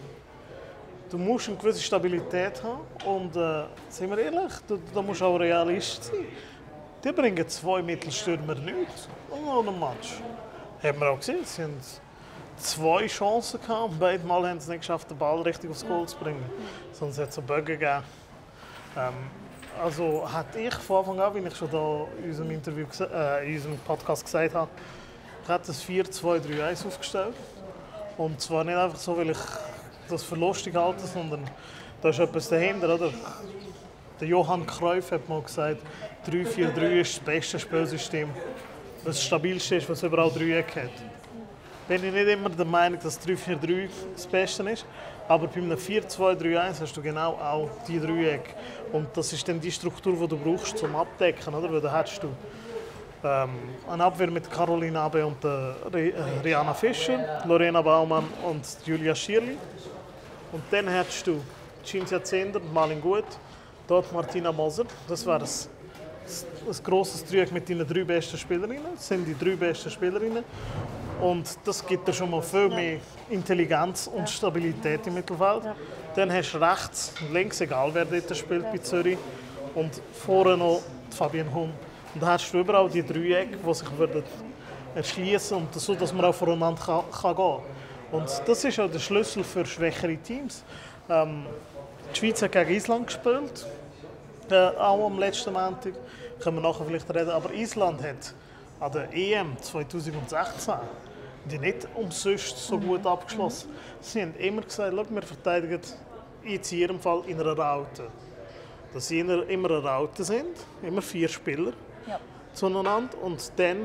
S1: Du musst eine gewisse Stabilität haben und, äh, sind wir ehrlich, du, du musst auch realist sein. Die bringen zwei Mittelstürmer nichts in einem Match. Haben wir auch gesehen, sie haben zwei Chancen gehabt und beide Mal haben sie nicht geschafft, den Ball richtig aufs Goal zu bringen. Sonst hat es einen Bögen gegeben. Ähm, also hatte ich von Anfang an, wie ich schon da in unserem, Interview, äh, in unserem Podcast gesagt habe, ich habe das vier zwei drei eins aufgestellt. Und zwar nicht einfach so, weil ich das für lustig halte, sondern da ist etwas dahinter. Oder? Der Johann Cruyff hat mal gesagt, drei vier drei ist das beste Spielsystem, das stabilste ist, was überall Dreiecke hat. Bin ich nicht immer der Meinung, dass drei vier drei das Beste ist, aber bei einem vier zwei drei eins hast du genau auch die Dreiecke. Und das ist dann die Struktur, die du brauchst zum Abdecken, oder? Weil da hast du ähm, eine Abwehr mit Caroline Abe und äh, Rihanna Fischer, Lorena Baumann und Julia Schierli. Und dann hast du Cinzia Zender, Malin Gut, dort Martina Moser. Das wäre ein, ein grosses Dreieck mit deinen drei besten Spielerinnen. Das sind die drei besten Spielerinnen. Und das gibt dir schon mal viel mehr Intelligenz und Stabilität im Mittelfeld. Ja. Dann hast du rechts und links, egal wer dort spielt bei Zürich. Und vorne noch Fabienne Hum. Und dann hast du überall die Dreiecke, die sich erschließen und so, dass man auch voneinander kann, kann gehen kann. Und das ist auch der Schlüssel für schwächere Teams. Ähm, die Schweiz hat gegen Island gespielt, äh, auch am letzten Montag. Können wir nachher vielleicht reden. Aber Island hat an der E M zwanzig sechzehn die nicht umsonst so gut abgeschlossen. Sie haben immer gesagt, wir verteidigen jetzt in ihrem Fall in einer Raute. Dass sie immer eine Raute sind, immer vier Spieler ja. zueinander. Und dann,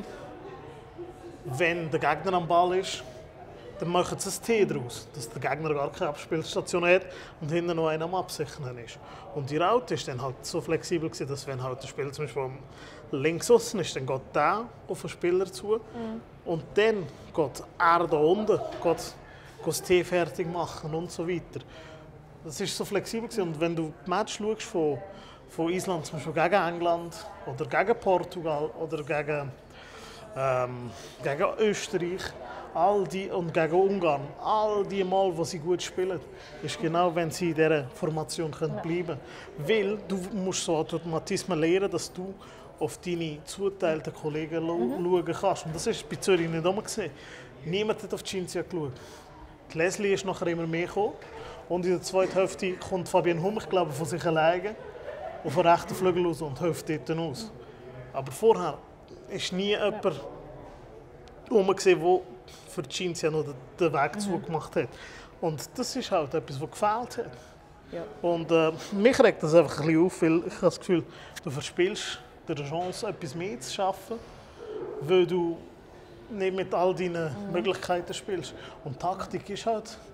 S1: wenn der Gegner am Ball ist, dann machen sie ein T daraus, dass der Gegner gar keine Abspielstation hat und hinten noch einer am Absichern ist. Und die Raute ist dann halt so flexibel gewesen, dass wenn halt der Spieler zum Beispiel links außen ist, dann geht der auf den Spieler zu mhm. und dann geht er da unten geht, geht das T fertig machen und so weiter. Das ist so flexibel gewesen. Und wenn du die Match schaust von, von Island zum Beispiel gegen England oder gegen Portugal oder gegen, ähm, gegen Österreich, all die, und gegen Ungarn, all die Mal, wo sie gut spielen, ist genau, wenn sie in dieser Formation können bleiben können. Weil du musst so Automatismen lernen, dass du auf deine zuteilten Kollegen mhm. schauen kannst. Und das ist bei Zürich nicht immer gesehen. Niemand hat auf Cinzia geschaut. Die Leslie ist nachher immer mehr gekommen. Und in der zweiten Hälfte kommt Fabienne Hum, ich glaube, von sich alleine auf den rechten Flügel raus und hilft dort aus. Aber vorher ist nie jemand herumgesehen, der für Cinzia noch den Weg mhm. zugemacht hat. Und das ist halt etwas, was gefehlt hat. Ja. Und äh, mich regt das einfach ein bisschen auf, weil ich habe das Gefühl, du verspielst dir die Chance, etwas mehr zu schaffen, weil du nicht mit all deinen mhm. Möglichkeiten spielst. Und Taktik ist halt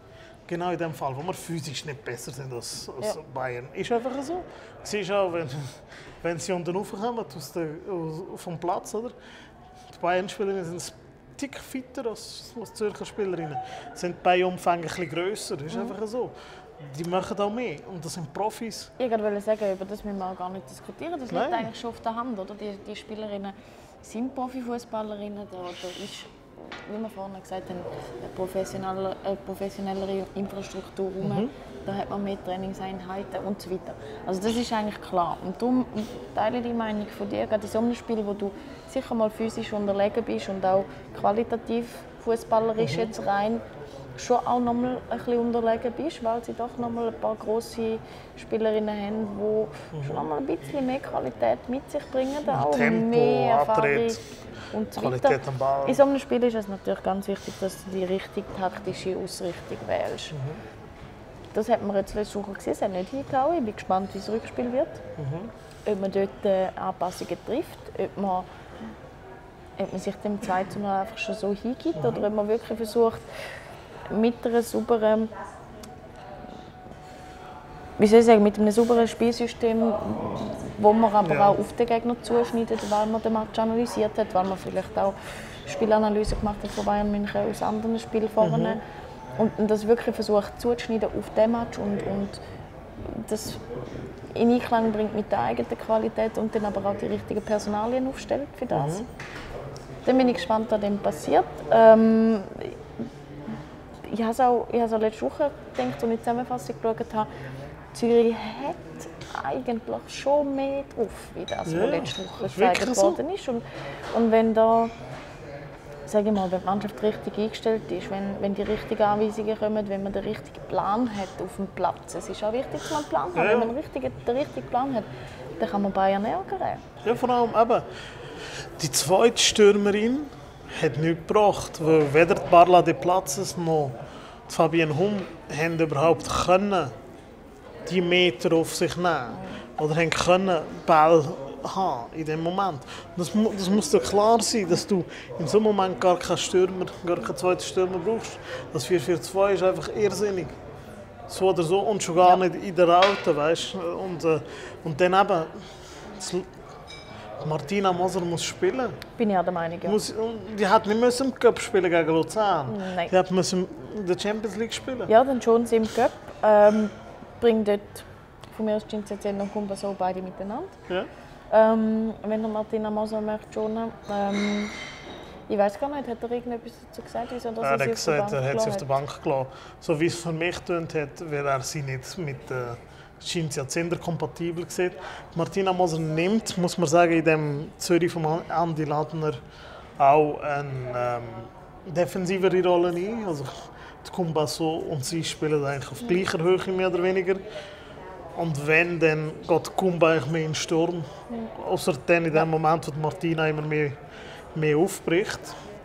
S1: Genau in dem Fall, wo wir physisch nicht besser sind als, als
S2: Ja.
S1: Bayern. Ist einfach so. Du siehst auch, wenn, wenn sie unten raufkommen aus der, aus, vom Platz, oder? Die Bayern-Spielerinnen sind ein Tick fitter als, als die Zürcher Spielerinnen. Sind bei Umfang ein bisschen grösser. Das ist
S2: Mhm.
S1: einfach so. Die machen auch mehr. Und das sind Profis.
S2: Ich wollte sagen, über das müssen wir auch gar nicht diskutieren. Das liegt
S1: Nein.
S2: eigentlich schon auf der Hand. Oder? Die, die Spielerinnen sind Profifußballerinnen. Da, da ist, wie wir vorhin gesagt haben, eine professionellere, eine professionellere Infrastruktur rum.
S1: Mhm.
S2: Da hat man mehr Trainingseinheiten und so weiter. Also das ist eigentlich klar. Und darum teile ich die Meinung von dir, gerade in so einem Spiel, wo du sicher mal physisch unterlegen bist und auch qualitativ fußballerisch
S1: Mhm.
S2: jetzt rein schon auch noch mal ein bisschen unterlegen bist, weil sie doch noch mal ein paar grosse Spielerinnen haben, die
S1: Mhm.
S2: schon noch mal ein bisschen mehr Qualität mit sich bringen, auch
S1: Tempo,
S2: mehr Erfahrung
S1: Antritt,
S2: und so
S1: Qualität
S2: weiter.
S1: am Ball.
S2: In so einem Spiel ist es natürlich ganz wichtig, dass du die richtige taktische Ausrichtung wählst.
S1: Mhm.
S2: Das hat man jetzt letzte Woche gesehen, es hat nicht hingehauen. Ich bin gespannt, wie das Rückspiel wird.
S1: Mhm.
S2: Ob man dort äh, Anpassungen trifft, ob man, ob man sich dem zwei zu null einfach schon so hingibt
S1: Mhm.
S2: oder ob man wirklich versucht, mit einer sauberen, wie soll ich sagen, mit einem sauberen Spielsystem, wo man aber
S1: Ja.
S2: auch auf den Gegner zuschneidet, weil man den Match analysiert hat, weil man vielleicht auch Spielanalyse gemacht hat von Bayern München aus anderen Spielen vorne.
S1: Mhm.
S2: Und, und das wirklich versucht zuzuschneiden auf den Match und, und das in Einklang bringt mit der eigenen Qualität und dann aber auch die richtigen Personalien aufstellt für das.
S1: Mhm.
S2: Dann bin ich gespannt, was dem passiert. Ähm, ich habe es auch, ich habe es auch letzte Woche gedacht, als ich die Zusammenfassung geschaut habe, Zürich hat eigentlich schon mehr drauf, wie das,
S1: Ja,
S2: was letzte Woche
S1: das ist wirklich
S2: gezeigt
S1: so.
S2: worden ist. Und, und wenn da, sage ich mal, wenn die Mannschaft richtig eingestellt ist, wenn, wenn die richtigen Anweisungen kommen, wenn man den richtigen Plan hat auf dem Platz. Es ist auch wichtig, dass man einen Plan hat.
S1: Ja.
S2: Wenn man den richtigen, den richtigen Plan hat, dann kann man Bayern ärgern.
S1: Ja, vor allem eben, die zweite Stürmerin hat nichts gebracht, weil weder die Barla de Platzes noch die Fabienne Hum haben überhaupt können die Meter auf sich nehmen oder haben können Ball haben in dem Moment. Das, mu- das muss dir klar sein, dass du in so einem Moment gar keinen Stürmer, gar keinen zweiten Stürmer brauchst. Das vier vier zwei ist einfach irrsinnig. So oder so und schon gar
S2: Ja.
S1: nicht in der Auto, weißt? Und, äh, und dann eben, das- Martina Moser muss spielen.
S2: Bin ich auch der Meinung. Ja.
S1: Muss, die hat nicht müssen im Cup spielen gegen Luzern.
S2: Nein.
S1: Die hat müssen in der Champions League spielen.
S2: Ja, dann schon sie im Cup. Ähm, bringt dort von mir aus Cinzia und Kumbaso beide miteinander.
S1: Ja.
S2: Ähm, wenn der Martina Moser möchte schon. Ähm, ich weiß gar nicht, hat er irgendetwas dazu gesagt, wieso dass
S1: Er hat
S2: sie auf der
S1: gesagt, er
S2: Bank
S1: hat sie auf
S2: gelassen
S1: der Bank gelassen. So wie es für mich tönt hat, weil er sie nicht mit äh, Cinzia Zender kompatibel sieht. Martina Moser nimmt, muss man sagen, in dem Zürich von Andi Ladner auch eine ähm, defensivere Rolle ein. Also die Kumbaso und sie spielen eigentlich auf gleicher Höhe mehr oder weniger. Und wenn, dann geht Kumba eigentlich mehr in den Sturm. Außer dann in dem Moment, wo die Martina immer mehr, mehr aufbricht.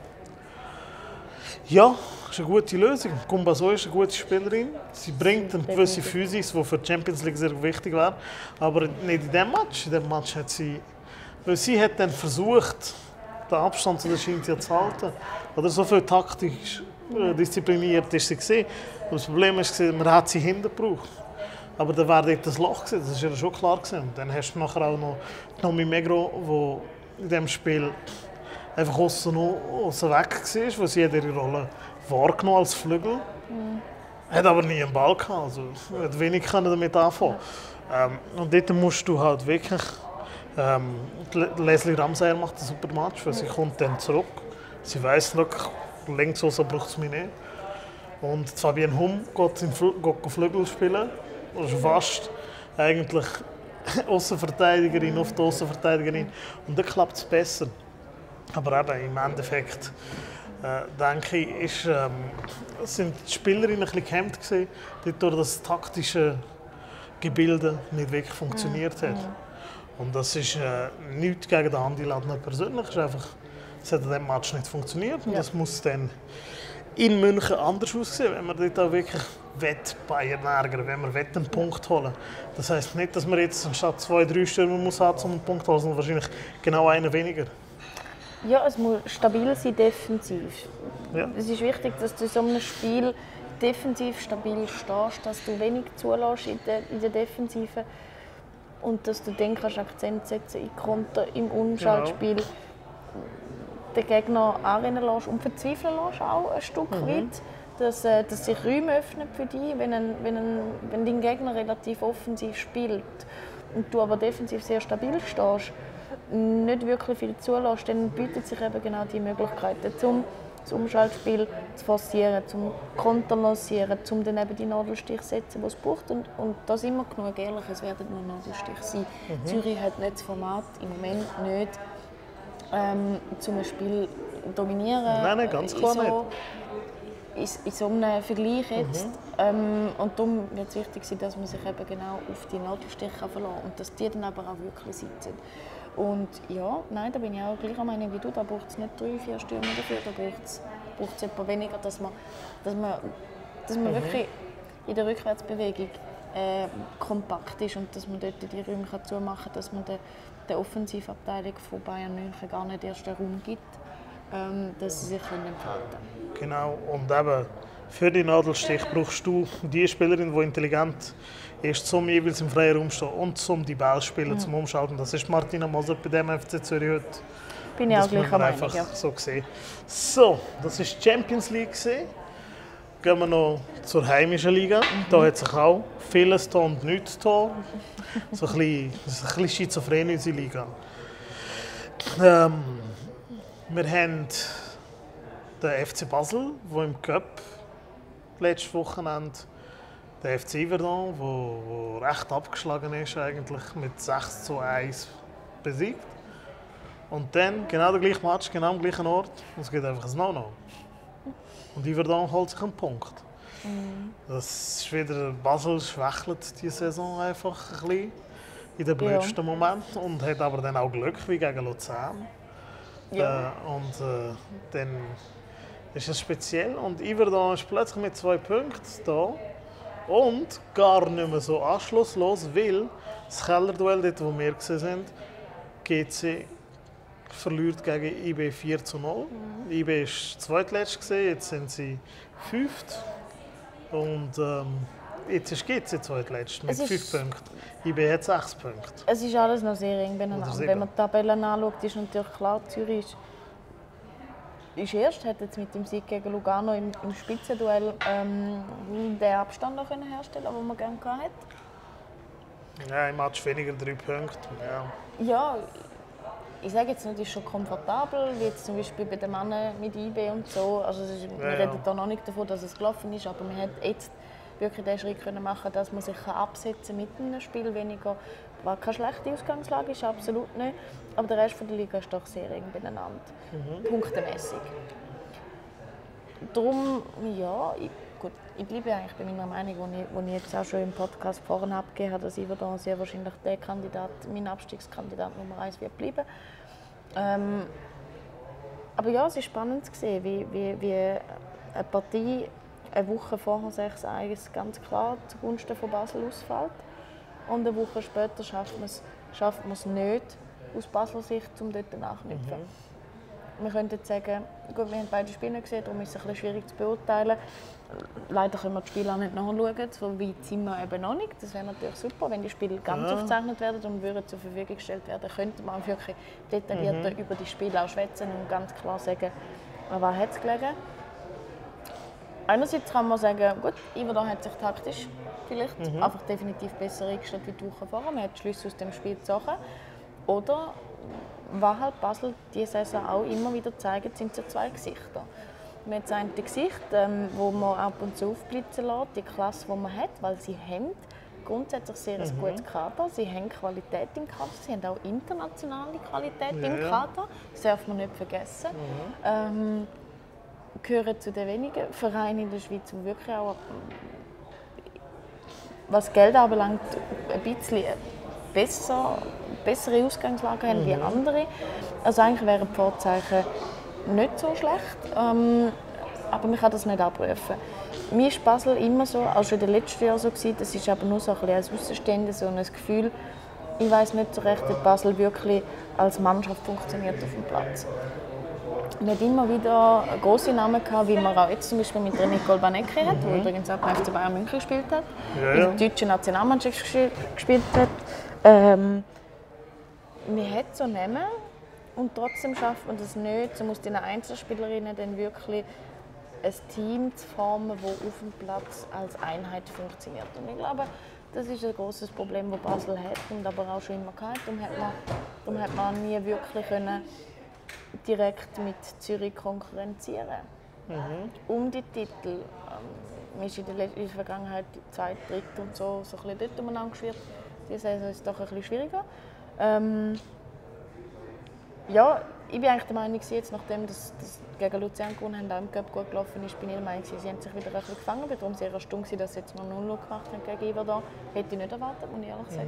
S1: Ja, das ist eine gute Lösung. Kumbaso ist eine gute Spielerin. Sie bringt eine gewisse Physis, die für die Champions League sehr wichtig wäre. Aber nicht in diesem Match. In diesem Match hat sie... Weil sie hat dann versucht, den Abstand zu der Cinzia zu halten. Oder so viel taktisch äh, diszipliniert ist sie gewesen. Aber das Problem ist, man hat sie hinten gebraucht. Aber dann war dort das Loch gewesen, das war ja schon klar gewesen. Und dann hast du nachher auch noch Nomi Megro, die in diesem Spiel einfach außen außen weg war, wo sie ihre Rolle wahrgenommen als Flügel. Mhm. Hat aber nie einen Ball gehabt, also hat wenig können damit anfangen. Ja. Ähm, und dort musst du halt wirklich... Ähm, Leslie Ramsayer macht einen super Match, weil sie kommt dann zurück. Sie weiss, look, links außen braucht es mich nicht. Und Fabienne Hum geht, in Fl geht Flügel spielen. Das ist fast eigentlich Außenverteidigerin auf die Außenverteidigerin. Und dann klappt es besser. Aber eben im Endeffekt äh, denke ich, ist, ähm, sind die Spielerinnen ein bisschen gehemmt gewesen, dadurch, dass das taktische Gebilde nicht wirklich funktioniert hat. Und das ist äh, nichts gegen den Andi Ladner persönlich. Es, ist einfach, es hat in diesem Match nicht funktioniert. Und
S2: Ja.
S1: das muss dann in München anders aussehen, wenn man dort auch wirklich wett Bayern ärgern, wenn man wett einen Punkt holen. Das heisst nicht, dass man jetzt anstatt zwei, drei Stürmer muss haben, um einen Punkt zu holen, sondern wahrscheinlich genau einen weniger.
S2: Ja, es muss stabil sein defensiv.
S1: Ja.
S2: Es ist wichtig, dass du in so einem Spiel, defensiv stabil stehst, dass du wenig zulässt in der, in der Defensive und dass du dann kannst Akzent setzen in Konter, im Umschaltspiel, genau. Den Gegner anrennen lässt und verzweifeln lässt auch ein Stück mhm. weit, dass, äh, dass sich Räume öffnen für dich, wenn, ein, wenn, ein, wenn dein Gegner relativ offensiv spielt und du aber defensiv sehr stabil stehst, nicht wirklich viel zulässt, dann bietet sich eben genau die Möglichkeiten, um das Umschaltspiel zu forcieren, zum Konter lancieren, um dann eben die Nadelstiche zu setzen, die es braucht. Und, und da sind wir genug ehrlich, es werden nur Nadelstiche sein. Mhm. Zürich hat nicht das Format, im Moment nicht, ähm, zum Spiel dominieren.
S1: Nein, nein, ganz klar
S2: in so, nicht. In, in so einem Vergleich jetzt. Mhm. Ähm, und darum wird es wichtig sein, dass man sich eben genau auf die Nadelstiche verlassen kann und dass die dann aber auch wirklich sitzen. Und ja, nein, da bin ich auch gleicher Meinung wie du. Da braucht es nicht drei, vier Stürmer dafür, da braucht es etwas weniger, dass man, dass man, dass man mhm. wirklich in der Rückwärtsbewegung äh, kompakt ist und dass man dort die Räume zumachen kann, dass man der, der Offensivabteilung von Bayern München gar nicht erst den Raum gibt, ähm, dass sie sich entfalten können.
S1: Genau, und eben für den Nadelstich brauchst du die Spielerin, die intelligent ist, zum jeweils im freien Raum stehen und zum die Ball spielen, mhm. zum Umschalten. Das ist Martina Moser bei dem F C Zürich heute.
S2: Bin ich auch gleicher Meinung, ja.
S1: So gesehen. So, das war die Champions League. Gehen wir noch zur heimischen Liga. Mhm. Da hat sich auch vieles getan und nichts getan. So ein bisschen, das ist ein bisschen schizophren, unsere Liga. Ähm, wir haben den F C Basel, der im Cup letztes Wochenende der F C Yverdon, der recht abgeschlagen ist, eigentlich mit sechs zu eins besiegt. Und dann genau der gleiche Match, genau am gleichen Ort, und es gibt einfach ein No-No. Und Yverdon holt sich einen Punkt. Mhm. Das ist wieder, Basel schwächelt diese Saison einfach ein bisschen in den blödsten ja. Momenten und hat aber dann auch Glück wie gegen Luzern. Ja. Äh, und äh, dann ist es speziell und Yverdon ist plötzlich mit zwei Punkten da. Und gar nicht mehr so anschlusslos, weil das Kellerduell, dort wo wir waren, G C verliert gegen I B vier zu null. Mhm. I B war zweitletzt, jetzt sind sie fünft. Und ähm, jetzt ist G C zweitletzt mit fünf Punkten. I B hat sechs Punkte.
S2: Es ist alles noch sehr eng beieinander. Wenn man die Tabellen anschaut, ist natürlich klar, Zürich ist ist erst, hat jetzt mit dem Sieg gegen Lugano im, im Spitzenduell ähm, den Abstand noch herstellen können, den man gerne hatte.
S1: Ja, im Match weniger drei Punkte. Ja,
S2: ja ich sage jetzt nicht, es ist schon komfortabel, wie jetzt zum Beispiel bei den Männern mit I B und so. Also ist, ja, wir reden da noch nicht davon, dass es gelaufen ist, aber man hat jetzt wirklich den Schritt können machen, dass man sich absetzen mit einem Spiel weniger. War keine schlechte Ausgangslage, ist absolut nicht. Aber der Rest der Liga ist doch sehr eng beieinander, mhm. punktemässig. Darum, ja, ich, gut, ich bleibe eigentlich bei meiner Meinung, die ich, die ich jetzt auch schon im Podcast vorhin abgegeben habe, dass Yverdon sehr wahrscheinlich der Kandidat, mein Abstiegskandidat Nummer eins wird bleiben. Ähm, aber ja, es ist spannend zu sehen, wie, wie, wie eine Partie eine Woche vorher sechs eins ganz klar zugunsten von Basel ausfällt. Und eine Woche später schafft man es, schafft man es nicht, aus Basler Sicht, um dort nachzuknüpfen. Mhm. Wir könnten jetzt sagen, gut, wir haben beide Spiele gesehen, darum ist es ein bisschen schwierig zu beurteilen. Leider können wir die Spiele auch nicht nachschauen, so weit sind wir eben noch nicht. Das wäre natürlich super, wenn die Spiele ganz ja. aufgezeichnet werden und würden zur Verfügung gestellt werden, könnte man wirklich detaillierter mhm. über die Spiele auch schwätzen und ganz klar sagen, was hat es gelegen. Einerseits kann man sagen, gut, Yverdon hat sich taktisch vielleicht mhm. einfach definitiv besser eingestellt wie die Woche vorher. Man hat die Schlüsse aus dem Spiel gezogen. Oder was halt Basel diese Saison auch immer wieder zeigt, sind so zwei Gesichter. Man hat das eine Gesicht, ähm, wo man ab und zu aufblitzen lässt, die Klasse, die man hat, weil sie haben grundsätzlich sehr ein mhm. gutes Kader. Sie haben Qualität im Kader, sie haben auch internationale Qualität ja, im Kader. Das darf man nicht vergessen. Mhm. Ähm, gehören zu den wenigen Vereinen in der Schweiz, die wirklich auch, was Geld anbelangt, ein bisschen besser, bessere Ausgangslage haben mhm. wie andere. Also eigentlich wären die Vorzeichen nicht so schlecht, ähm, aber man kann das nicht abrufen. Mir ist Basel immer so, auch schon in den letzten Jahren so gewesen, das ist aber nur so ein bisschen als Außenstehender so ein Gefühl, ich weiss nicht so recht, ob Basel wirklich als Mannschaft funktioniert auf dem Platz. wir hatten immer wieder grosse Namen gehabt, wie man auch jetzt zum Beispiel mit Nicole Banecki hat, die mhm. übrigens auch beim F C Bayern München gespielt hat, ja, ja. in der deutschen Nationalmannschaft gespielt hat. Ähm, man hat so Namen und trotzdem schafft man das nicht, um aus den Einzelspielerinnen dann wirklich ein Team zu formen, das auf dem Platz als Einheit funktioniert. Und ich glaube, das ist ein großes Problem, das Basel hat und aber auch schon immer gehabt. Darum hat man, darum hat man nie wirklich können direkt mit Zürich konkurrenzieren mhm. um die Titel. Ähm, man ist in der, in der Vergangenheit zweit, dritt und so, so ein bisschen dort umeinander geschwirrt. Diese Saison ist es doch ein bisschen schwieriger. Ähm, ja, ich bin eigentlich der Meinung, jetzt, nachdem das, das gegen Luzern gewonnen haben, auch im Cup gut gelaufen ist, bin ich der Meinung, sie haben sich wieder ein bisschen gefangen. Ich war darum sehr erstaunt, dass sie jetzt noch null gemacht haben gegen Iverdon. Hätte ich nicht erwartet, muss ich ehrlich sagen.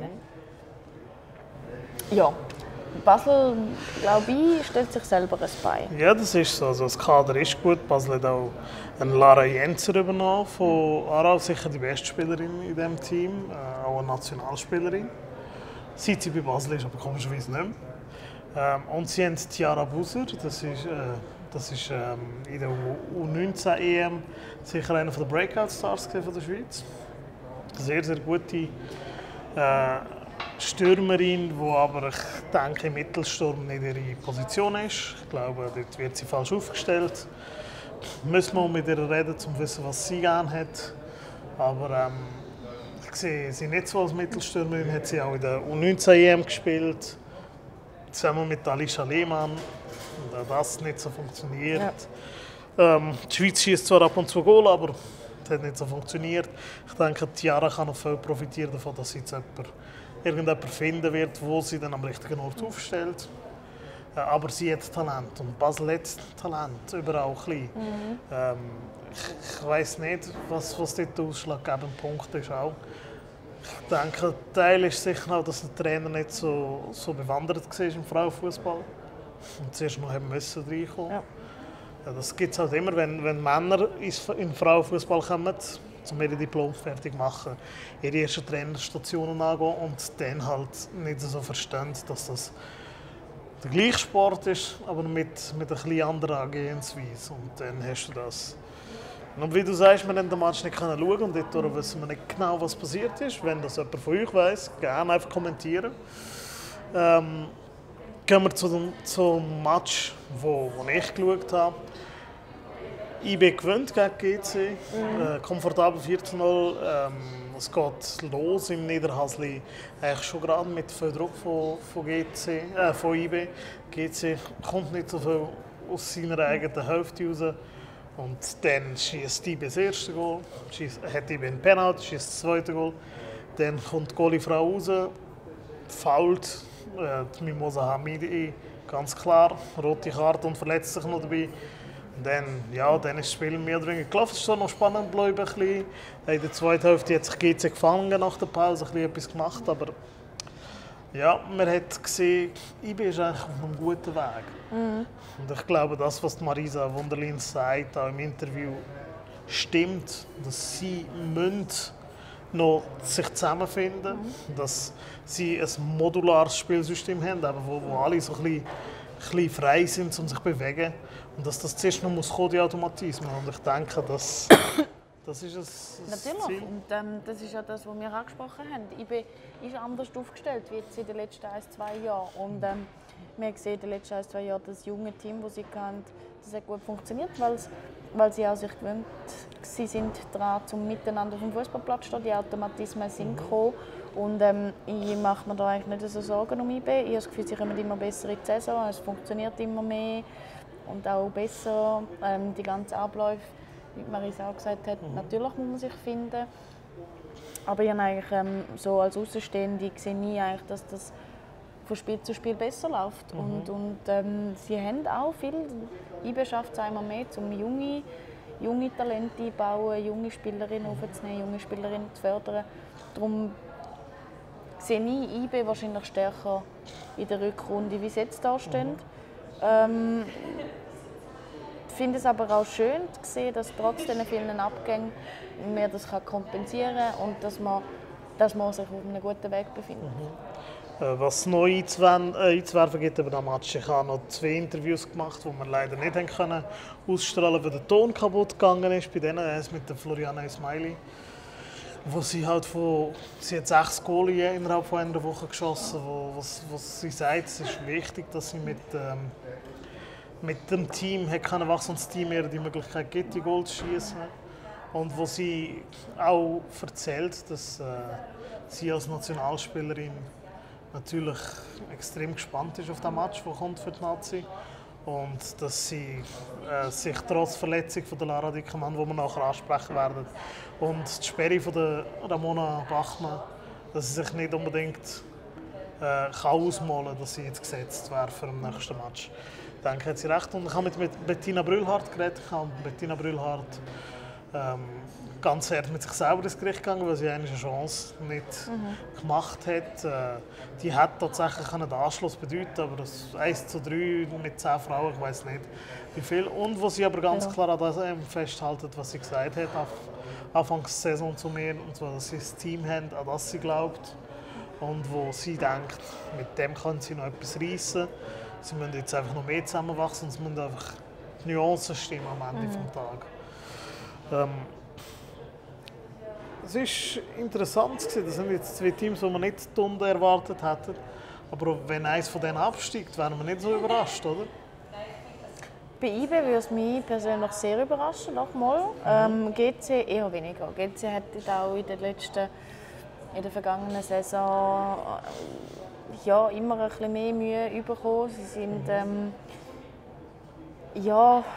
S2: Mhm. Ja. Basel, glaube ich, stellt sich selber ein Bein.
S1: Ja, das ist so. Also das Kader ist gut. Basel hat auch eine Lara Jenzer übernommen von Aarau, sicher die beste Spielerin in diesem Team, äh, auch eine Nationalspielerin. Seit sie bei Basel ist, aber komischerweise nicht mehr. Ähm, und sie haben Tiara Buser, das ist, äh, das ist ähm, in der U neunzehn E M sicher einer der Breakout-Stars von der Schweiz. Sehr, sehr gute äh, Stürmerin, die aber, ich denke, im Mittelsturm nicht ihre Position ist. Ich glaube, dort wird sie falsch aufgestellt. Müssen wir mit ihr reden, um zu wissen, was sie gerne hat. Aber ähm, ich sehe sie nicht so als Mittelstürmerin. Hat sie auch in der U neunzehn E M gespielt, zusammen mit Alicia Lehmann. Und auch das nicht so funktioniert. Ja. Ähm, die Schweiz schießt zwar ab und zu Goal, aber das hat nicht so funktioniert. Ich denke, Tiara kann noch viel profitieren davon, dass sie jetzt jemand irgendjemand finden wird, wo sie dann am richtigen Ort aufstellt. Ja, aber sie hat Talent und Basel hat Talent, überall klein. Mhm. Ähm, ich ich weiss nicht, was, was dort der ausschlaggebende Punkt ist. Auch. Ich denke, ein Teil ist sicher auch, dass der Trainer nicht so, so bewandert war im Frauenfußball und zuerst noch haben müssen reinkommen. Ja. Ja, das gibt es halt immer, wenn, wenn Männer in Frauenfußball kommen, um ihr Diplom fertig zu machen, ihre ersten Trainerstationen angehen und dann halt nicht so verstehen, dass das der gleiche Sport ist, aber mit, mit einer etwas anderen Angehensweise. Und dann hast du das. Und wie du sagst, wir haben den Match nicht schauen und dort wissen wir nicht genau, was passiert ist. Wenn das jemand von euch weiss, gerne einfach kommentieren. Ähm, gehen wir zu dem, zum Match, wo, wo ich geschaut habe. I B gewinnt gegen G C, mhm. äh, komfortabel vier zu null. Ähm, es geht los im Niederhasli, eigentlich schon gerade mit viel Druck von, von, G C, äh, von I B. G C kommt nicht so viel aus seiner eigenen Hälfte raus. Und dann schießt I B das erste Goal, schießt, hat I B einen Penalty, schießt das zweite Goal. Dann kommt die Goalie-Frau raus, fault äh, die Mimosa Hamidi, ganz klar, rote Karte und verletzt sich noch dabei. Dann, ja, dann ist das Spiel mehr oder weniger gelaufen. Es war noch spannend geblieben. In der zweiten Hälfte hat sich G C gefangen nach der Pause, ein bisschen etwas gemacht. Aber ja, man hat gesehen, I B ist eigentlich auf einem guten Weg. Mhm. Und ich glaube, das, was Marisa Wunderlin sagt, auch im Interview, stimmt. Dass sie müssen noch sich zusammenfinden müssen. Mhm. Dass sie ein modulares Spielsystem haben, wo, wo alle so ein bisschen, ein bisschen frei sind, um sich zu bewegen. Und dass das zuerst noch muss kommen, die Automatismen. Und ich denke, das, das ist ein, ein
S2: Natürlich.
S1: Ziel.
S2: Und ähm, das ist ja das, was wir angesprochen haben. I B ist anders aufgestellt wie jetzt in den letzten ein, zwei Jahren. Und ähm, wir haben gesehen in den letzten ein, zwei Jahren, das junge Team, das sie hatten, das hat gut funktioniert, weil sie auch sich gewöhnt sie sind daran, um miteinander auf dem Fußballplatz zu stehen. Die Automatismen sind gekommen. Und ähm, ich mache mir da eigentlich nicht so Sorgen um I B. Ich habe das Gefühl, sie kommen immer besser in die Saison, es funktioniert immer mehr. Und auch besser ähm, die ganzen Abläufe, wie Marisa auch gesagt hat, mhm. natürlich muss man sich finden. Aber ich habe eigentlich, ähm, so als Außenstehende sehe nie eigentlich, dass das von Spiel zu Spiel besser läuft. Mhm. Und, und ähm, sie haben auch viel, I B schafft es einmal mehr, um junge, junge Talente einzubauen, junge Spielerinnen mhm. aufzunehmen, junge Spielerinnen zu fördern. Darum sehe ich I B wahrscheinlich stärker in der Rückrunde, wie sie jetzt da stehen. Mhm. Ähm, ich finde es aber auch schön zu sehen, dass trotz den vielen Abgängen man das kompensieren kann und dass man, dass man sich auf einem guten Weg befindet.
S1: Mhm. Was neu einzuwerfen gibt über den Match. Ich habe noch zwei Interviews gemacht, die wir leider nicht haben können ausstrahlen, weil der Ton kaputt gegangen ist. Bei denen eins mit der Floriana Ismaili. Wo sie halt von, sie hat sechs Goal innerhalb von einer Woche geschossen. Wo, was, was sie sagt, es ist wichtig, dass sie mit, ähm, mit dem Team hat können wachsen und das Team ihr die Möglichkeit gibt, die Goals zu schießen. Und wo sie auch erzählt, dass äh, sie als Nationalspielerin natürlich extrem gespannt ist auf den Match, der kommt für die Nazi. Und dass sie äh, sich trotz Verletzung von der Lara Dickermann, die wir nachher ansprechen werden, und die Sperre von der Ramona Bachmann, dass sie sich nicht unbedingt äh, kann ausmalen kann, dass sie jetzt gesetzt wäre für den nächsten Match. Ich denke, hat sie recht. Und ich habe mit, mit Bettina Brühlhardt geredet. Ich habe mit Bettina Brühlhardt ähm, ganz hart mit sich selber ins Gericht gegangen, weil sie eine Chance nicht mhm. gemacht hat. Äh, die hat tatsächlich einen Anschluss bedeuten, aber das eins zu drei mit zehn Frauen, ich weiß nicht wie viel. Und wo sie aber ganz ja. klar an das festhalten, was sie gesagt hat, auf Anfangs der Saison zu mir, und zwar, dass sie ein Team haben, an das sie glaubt. Und wo sie denkt, mit dem kann sie noch etwas reissen. Sie müssen jetzt einfach noch mehr zusammenwachsen und es müssen einfach die Nuancen stimmen am Ende mhm. des Tages. Ähm, es war interessant, das sind jetzt zwei Teams, die wir nicht Stunde erwartet hätten. Aber wenn eines von denen absteigt, wären wir nicht so überrascht, oder?
S2: Bei I B würde es mich persönlich sehr überraschen, nochmal. Ähm, G C eher weniger. G C hat auch in der letzten, in der vergangenen Saison ja, immer ein bisschen mehr Mühe bekommen. Sie sind ähm, ja,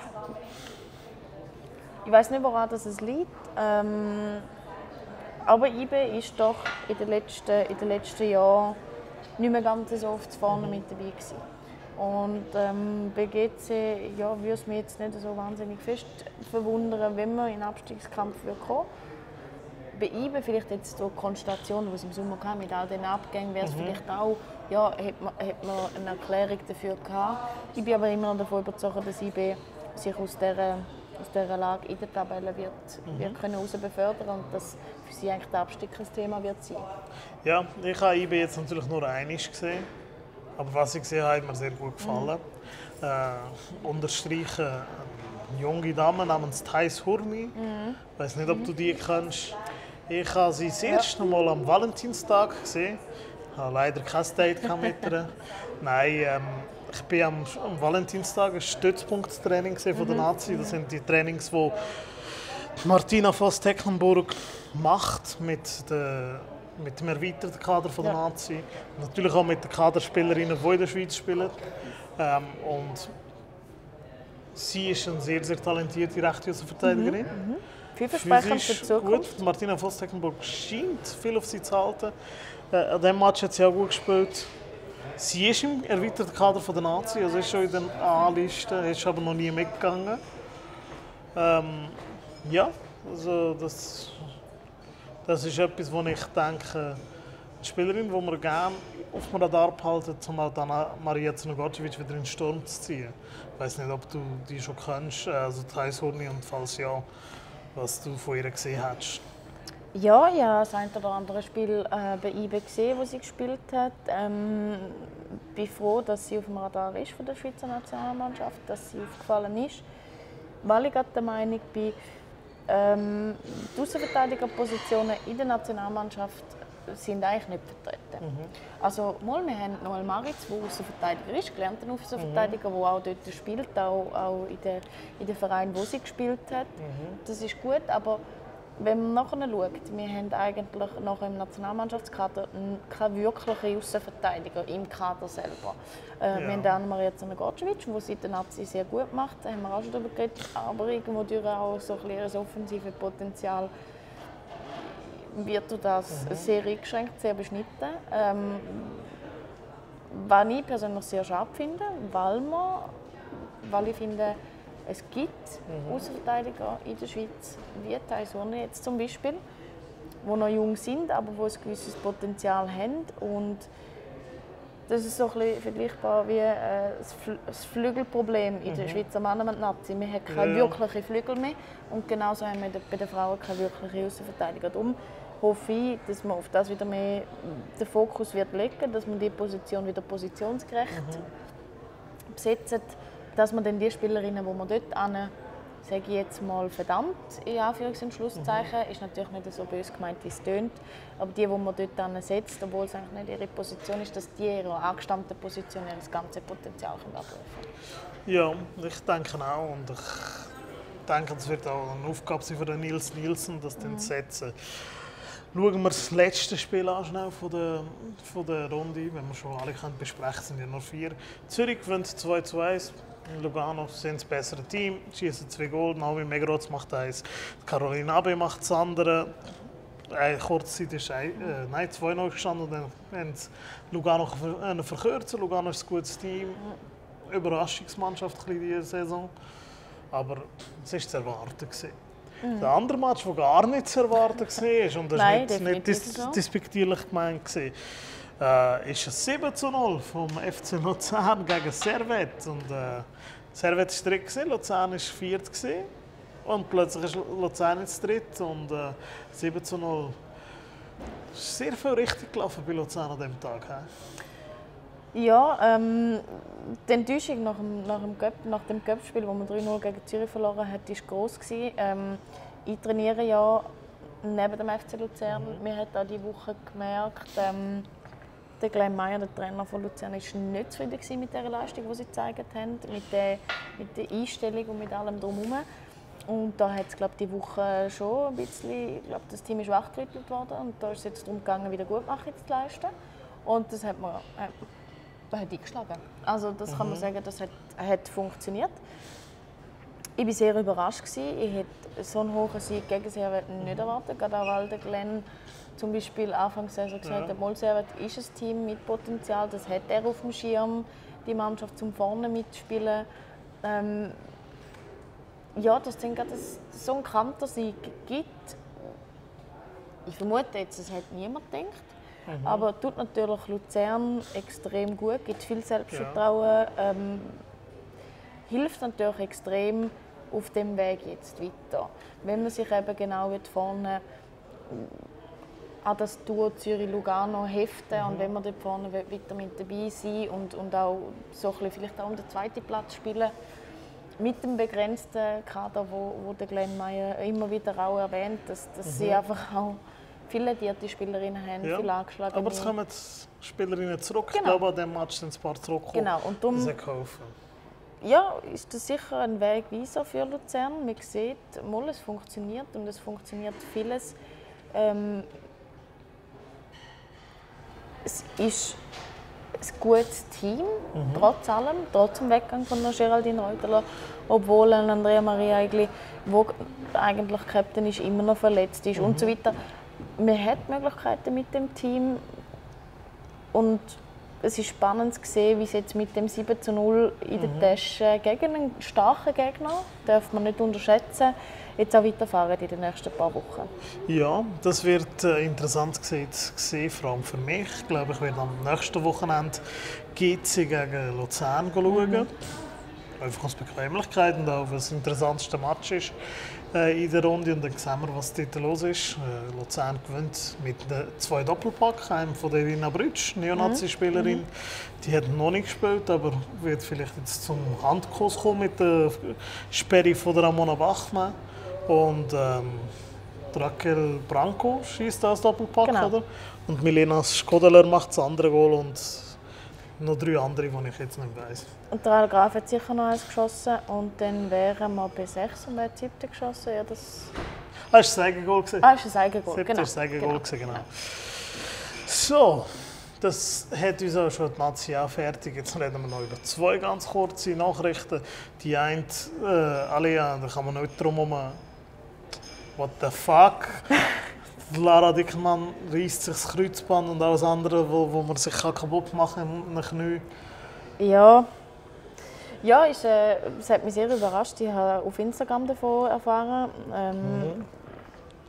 S2: ich weiß nicht, woran das liegt. Ähm, aber I B ist doch in den letzten, in den letzten Jahren nicht mehr ganz so oft vorne mit dabei gewesen. Und ähm, bei G C ja, würde es mich jetzt nicht so wahnsinnig fest verwundern, wenn wir in den Abstiegskampf kommen. Bei I B vielleicht jetzt die Konstellation, die es im Sommer kam, mit all den Abgängen, wäre es mhm. vielleicht auch, ja, hat man, hat man eine Erklärung dafür gehabt. Ich bin aber immer noch davon überzeugt, dass I B sich aus dieser, aus dieser Lage in der Tabelle wird, mhm. wird können raus befördern und dass für sie eigentlich der Abstieg ein Thema wird sein. Ja,
S1: ich habe I B jetzt natürlich nur einmal gesehen. Aber was ich gesehen habe, hat mir sehr gut gefallen. Mhm. Äh, unterstreichen eine junge Dame namens Thais Hurmi. Mhm. Ich weiß nicht, ob du die kennst. Ich habe sie das erste Mal am Valentinstag gesehen. Ich hatte leider kein Date mit ihr. Nein, ähm, ich war am, am Valentinstag ein Stützpunkttraining von der Nazi. Das sind die Trainings, die Martina Voss-Tecklenburg macht mit der mit dem erweiterten Kader von der ja. Nazi. Natürlich auch mit den Kaderspielerinnen, die in der Schweiz spielen. Ähm, und sie ist eine sehr, sehr talentierte rechte Außenverteidigerin. Mhm. Mhm.
S2: Vielversprechend für die Zukunft.
S1: Gut. Martina Voss-Tecklenburg scheint viel auf sie zu halten. Äh, an diesem Match hat sie auch gut gespielt. Sie ist im erweiterten Kader von der Nazi, also ist schon in der A-Liste, ist aber noch nie mitgegangen. Ähm, ja, also das... Das ist etwas, wo ich denke, die Spielerin, die wir gerne auf dem Radar behalten, um halt dann Maria Znogocevic wieder in den Sturm zu ziehen. Ich weiß nicht, ob du die schon kennst, also Thais Hurmi, und falls ja, was du von ihr gesehen hast.
S2: Ja, ich habe das ein oder andere Spiel äh, bei I B gesehen, das sie gespielt hat. Ähm, ich bin froh, dass sie auf dem Radar ist von der Schweizer Nationalmannschaft, dass sie aufgefallen ist, weil ich der Meinung bin, Ähm, die Außenverteidigerpositionen in der Nationalmannschaft sind eigentlich nicht vertreten. Mhm. Also, mal, wir haben Noel Maritz, der Außenverteidiger ist, gelernter Außenverteidiger, der mhm. auch dort spielt, auch, auch in den in der Vereinen, wo sie gespielt hat. Mhm. Das ist gut, aber wenn man nachher schaut, wir haben eigentlich nachher im Nationalmannschaftskader keine wirklichen Außenverteidiger im Kader selber. Äh, ja. Wir haben Anna-Maria Znogocevic, die sie in der Nazi sehr gut macht, da haben wir auch schon darüber geredet, aber irgendwo durch auch so ein bisschen das offensive Potenzial wird durch das mhm. sehr eingeschränkt, sehr beschnitten. Ähm, was ich persönlich sehr schade finde, weil, man, weil ich finde, es gibt mhm. Außenverteidiger in der Schweiz, wie Thais Hurmi jetzt zum Beispiel, die noch jung sind, aber die ein gewisses Potenzial haben. Und Das ist so ein bisschen vergleichbar wie äh, das, Fl das Flügelproblem in der mhm. Schweizer Männernazi. Wir haben keine ja. wirklichen Flügel mehr und genauso haben wir bei den Frauen keine wirkliche Außenverteidiger. Darum hoffe ich, dass man auf das wieder mehr den Fokus wird legen, dass man die Position wieder positionsgerecht mhm. besetzt, dass man dann die Spielerinnen, die man dort an sage ich jetzt mal verdammt, in Anführungs- und Schlusszeichen, mhm. ist natürlich nicht so böse gemeint, wie es tönt, aber die, die man dort setzt, obwohl es eigentlich nicht ihre Position ist, dass die in ihrer angestammten Position ihr ganzes Potenzial abrufen können.
S1: Ja, ich denke auch und ich denke, es wird auch eine Aufgabe sein für den Nils Nielsen, das mhm. zu setzen. Schauen wir das letzte Spiel an schnell von der, von der Runde, wenn wir schon alle können besprechen, sind ja nur vier. Zürich gewinnt zwei zu eins. Lugano sind das bessere Team, schießen zwei Goal, Naomi Megrotz macht eins, Caroline Abe macht das andere. Äh, Kurzzeit ist ein, äh, nein, zwei neu gestanden und dann haben Lugano äh, verkürzt. Lugano ist ein gutes Team, Überraschungsmannschaft diese Saison, aber es war zu erwarten. Mhm. Der andere Match, der gar nicht zu erwarten war, und das war nicht, nicht dis despektierlich gemeint, Äh, ist es sieben zu null vom F C Luzern gegen Servette. Und, äh, Servette war dritt, Luzern war viert. Und plötzlich ist Luzern jetzt dritt und äh, sieben zu null. Es ist sehr viel richtig gelaufen bei Luzern an diesem Tag. He?
S2: Ja, ähm, die Enttäuschung nach dem, nach dem, Cup, nach dem Cup-Spiel, das man drei null gegen Zürich verloren hat, war gross. Ähm, ich trainiere ja neben dem F C Luzern. Mhm. Man hat auch diese Woche gemerkt, ähm, der Glenn Meyer, der Trainer von Luzern, war nicht zufrieden mit der Leistung, die sie gezeigt haben, mit der, mit der Einstellung und mit allem drumherum. Und da hat es, glaube ich, die Woche schon ein bisschen, ich glaube, das Team ist wachgerüttelt worden und da ist es jetzt darum gegangen, wieder Gutmachung zu leisten. Und das hat man äh, hat eingeschlagen. Also das mhm. kann man sagen, das hat, hat funktioniert. Ich war sehr überrascht. Ich hätte so einen hohen Sieg gegen Servette nicht erwartet, gerade auch weil der Glenn zum Beispiel Anfangs der Saison gesagt hat, ja. Servette ist ein Team mit Potenzial, das hat er auf dem Schirm, die Mannschaft zum vorne mitspielen. Ähm, ja, dass es so einen Kantersieg gibt, ich vermute jetzt, das hat niemand gedacht. Mhm. Aber tut natürlich Luzern extrem gut, gibt viel Selbstvertrauen, ja. ähm, hilft natürlich extrem auf dem Weg jetzt weiter. Wenn man sich eben genau vorne an das Duo Zürich-Lugano heften mhm. und wenn man dort vorne weiter mit dabei sein und, und auch so ein bisschen vielleicht auch um den zweiten Platz spielen, mit dem begrenzten Kader, wo, wo der Glenn Meyer immer wieder auch erwähnt, dass, dass mhm. sie einfach auch viele ledierte Spielerinnen haben, ja. viele angeschlagene.
S1: Aber es kommen Spielerinnen zurück. Genau. Ich glaube, an diesem Match sind ein paar zurückgekommen.
S2: Genau. Und darum, ja, ist das sicher ein Wegweiser für Luzern. Man sieht, mal, es funktioniert und es funktioniert vieles. Ähm, es ist ein gutes Team, mhm. trotz allem, trotz dem Weggang von der Geraldine Reuteler, obwohl Andrea Maria Eigli, wo eigentlich Captain ist, immer noch verletzt ist mhm. und so weiter. Man hat Möglichkeiten mit dem Team und es ist spannend zu sehen, wie es jetzt mit dem sieben zu null in der mhm. Tasche gegen einen starken Gegner, darf man nicht unterschätzen, jetzt auch weiterfahren in den nächsten paar Wochen.
S1: Ja, das wird äh, interessant gesehen, vor allem für mich. Ich glaube, ich werde am nächsten Wochenende G C gegen Luzern schauen. Mhm. Einfach aus Bequemlichkeit und auch, weil es das interessanteste Match ist äh, in der Runde. Und dann sehen wir, was dort los ist. Äh, Luzern gewinnt mit zwei Doppelpack. Einem von der Irina Brütsch, Neonazi-Spielerin. Mhm. Die hat noch nicht gespielt, aber wird vielleicht jetzt zum Handkuss kommen mit der Sperre von der Ramona Bachmann. Und ähm, Raquel Branco schießt das Doppelpack, genau. oder? Und Milena Skodeler macht das andere Goal und noch drei andere, die ich jetzt nicht weiss.
S2: Und der Graf hat sicher noch eins geschossen und dann wären wir bei sechs und wer hat siebte geschossen? Ja, das
S1: ah, das war ein Eigengoal.
S2: Ah, das ist ein Eigengoal,
S1: genau.
S2: genau.
S1: Das war ein Eigengoal, genau. genau. So, das hat uns auch schon die Nazi auch fertig. Jetzt reden wir noch über zwei ganz kurze Nachrichten. Die eine, äh, Alia, da kann man nicht drum herum. What the fuck? Lara Dickmann reißt sich das Kreuzband und alles andere, wo, wo man sich kaputt machen kann im Knie.
S2: Ja, ja ist, äh, es hat mich sehr überrascht. Ich habe auf Instagram davon erfahren. Ähm, mhm.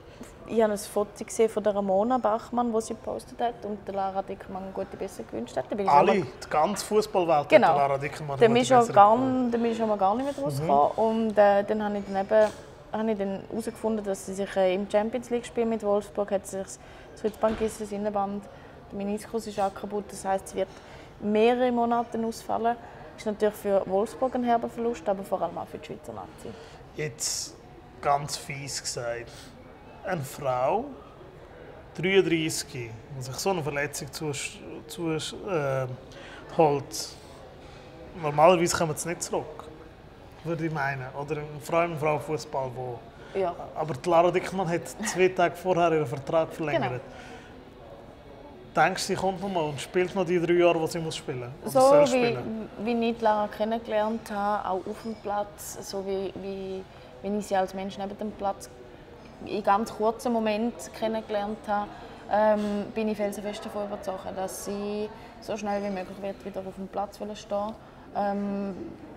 S2: ich habe ein Foto gesehen von der Ramona Bachmann, das sie gepostet hat und der Lara Dickermann eine gute Besserung gewünscht hat.
S1: Alle, die ganze Fußballwelt
S2: genau.
S1: hat Lara Dickermann
S2: eine gute Besserung. Dann bin ich schon mal gar nicht mehr rausgekommen. Mhm. Und äh, dann habe ich dann eben habe ich dann herausgefunden, dass sie sich äh, im Champions League spiel mit Wolfsburg hat sie sich das Kreuzband gerissen, das Innenband, der Meniskus ist auch kaputt. Das heisst, sie wird mehrere Monate ausfallen. Das ist natürlich für Wolfsburg ein herber Verlust, aber vor allem auch für die Schweizer Nazi.
S1: Jetzt ganz fies gesagt. Eine Frau, dreiunddreißig, die sich so eine Verletzung zu, zu, äh, holt. Normalerweise kommen sie nicht zurück, würde ich meinen. Oder vor allem im Frauenfußball. Wo
S2: ja.
S1: Aber die Lara Dickermann hat zwei Tage vorher ihren Vertrag verlängert. Genau. Denkst du, sie kommt noch mal und spielt noch die drei Jahre, die sie muss spielen muss?
S2: So wie, spielen? wie ich Lara kennengelernt habe, auch auf dem Platz, so wie, wie, wie ich sie als Mensch neben dem Platz in ganz kurzen Moment kennengelernt habe, ähm, bin ich felsenfest davon überzeugt, dass sie so schnell wie möglich wird wieder auf dem Platz stehen. Ähm,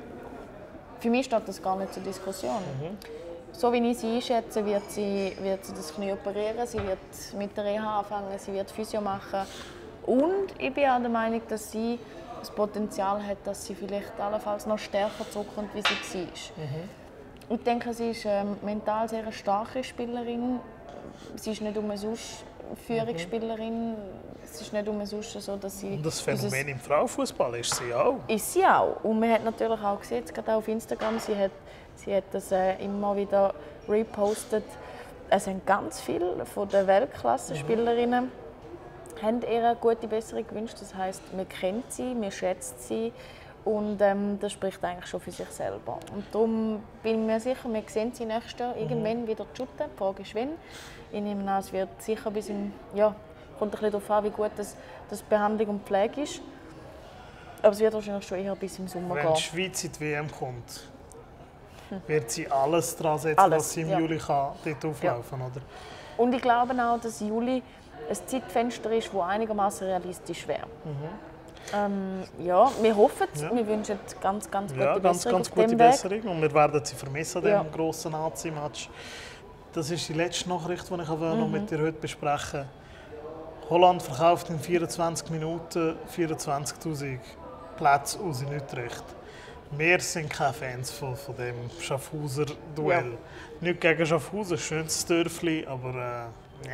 S2: für mich steht das gar nicht zur Diskussion. Mhm. So wie ich sie einschätze, wird sie, wird sie das Knie operieren, sie wird mit der Reha anfangen, sie wird Physio machen. Und ich bin auch der Meinung, dass sie das Potenzial hat, dass sie vielleicht allenfalls noch stärker zurückkommt, wie sie war. Mhm. Ich denke, sie ist ähm, mental sehr eine starke Spielerin. Sie ist nicht umsonst Führungsspielerin. Mhm. Es ist nicht umsonst so, dass sie...
S1: Und das Phänomen im Frauenfußball ist sie auch.
S2: Ist sie auch. Und man hat natürlich auch gesehen, gerade auf Instagram, sie hat, sie hat das äh, immer wieder repostet. Es sind ganz viele von den Weltklasse-Spielerinnen, mhm. haben ihr eine gute Besserung gewünscht. Das heisst, man kennt sie, man schätzt sie. Und ähm, das spricht eigentlich schon für sich selber. Und darum bin ich mir sicher, wir sehen sie nächstes Jahr irgendwann mhm. wieder shooten. Die Frage ist, wann. Ich nehme an, es wird sicher bis im... Ja, kommt ein bisschen darauf an, wie gut das, das Behandlung und Pflege ist. Aber es wird wahrscheinlich schon eher bis im Sommer
S1: Wenn
S2: gehen.
S1: Wenn die Schweiz in die W M kommt, hm. wird sie alles daran setzen,
S2: alles,
S1: dass sie im
S2: ja.
S1: Juli kann dort auflaufen kann.
S2: Ja. Und ich glaube auch, dass Juli ein Zeitfenster ist, das einigermaßen realistisch wäre. Mhm. Ähm, ja, wir hoffen es. Ja. Wir wünschen ganz, ganz gute
S1: ja, ganz,
S2: Besserung
S1: ganz
S2: auf
S1: gute
S2: dem
S1: Besserung.
S2: Weg.
S1: Und wir werden sie vermissen an
S2: ja.
S1: diesem grossen Nazi-Match. Das ist die letzte Nachricht, die ich mhm. noch mit dir heute besprechen will. Holland verkauft in vierundzwanzig Minuten vierundzwanzigtausend Plätze aus in Utrecht. Wir sind keine Fans von, von dem Schaffhauser-Duell. Ja. Nicht gegen Schaffhausen, schönes Dörfli, aber äh,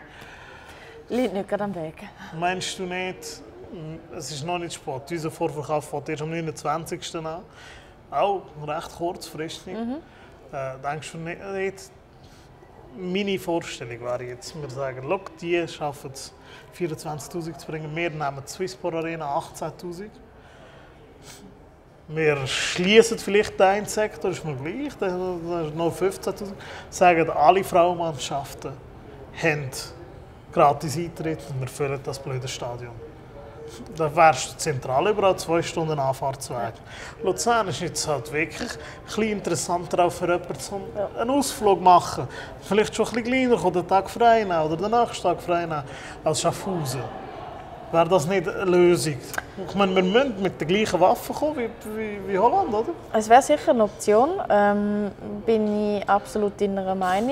S1: nee.
S2: Liegt nicht gerade am Weg.
S1: Meinst du nicht? Es ist noch nicht spät. Unser Vorverkauf fängt erst am neunundzwanzigsten an. Auch recht kurzfristig. Mhm. Äh, denkst du nicht? Meine Vorstellung wäre jetzt, wir sagen, look, die schaffen es, vierundzwanzigtausend zu bringen. Wir nehmen die Swissport Arena achtzehntausend. Wir schließen vielleicht den Sektor, ist mir gleich, dann ist noch fünfzehntausend. Sagen, alle Frauenmannschaften haben gratis Eintritt und wir füllen das blöde Stadion. Da wärst du zentral überall zwei Stunden Anfahrtsweg. Luzern ist jetzt halt wirklich ein bisschen interessanter auch für jemanden, um einen Ausflug machen. Vielleicht schon ein bisschen kleiner, oder den Tag frei nehmen oder den nächsten Tag frei nehmen als Schaffhausen. Wäre das nicht eine Lösung? Ich meine, wir müssen mit den gleichen Waffen kommen wie, wie, wie Holland, oder?
S2: Es wäre sicher eine Option. Ähm, bin ich absolut deiner Meinung.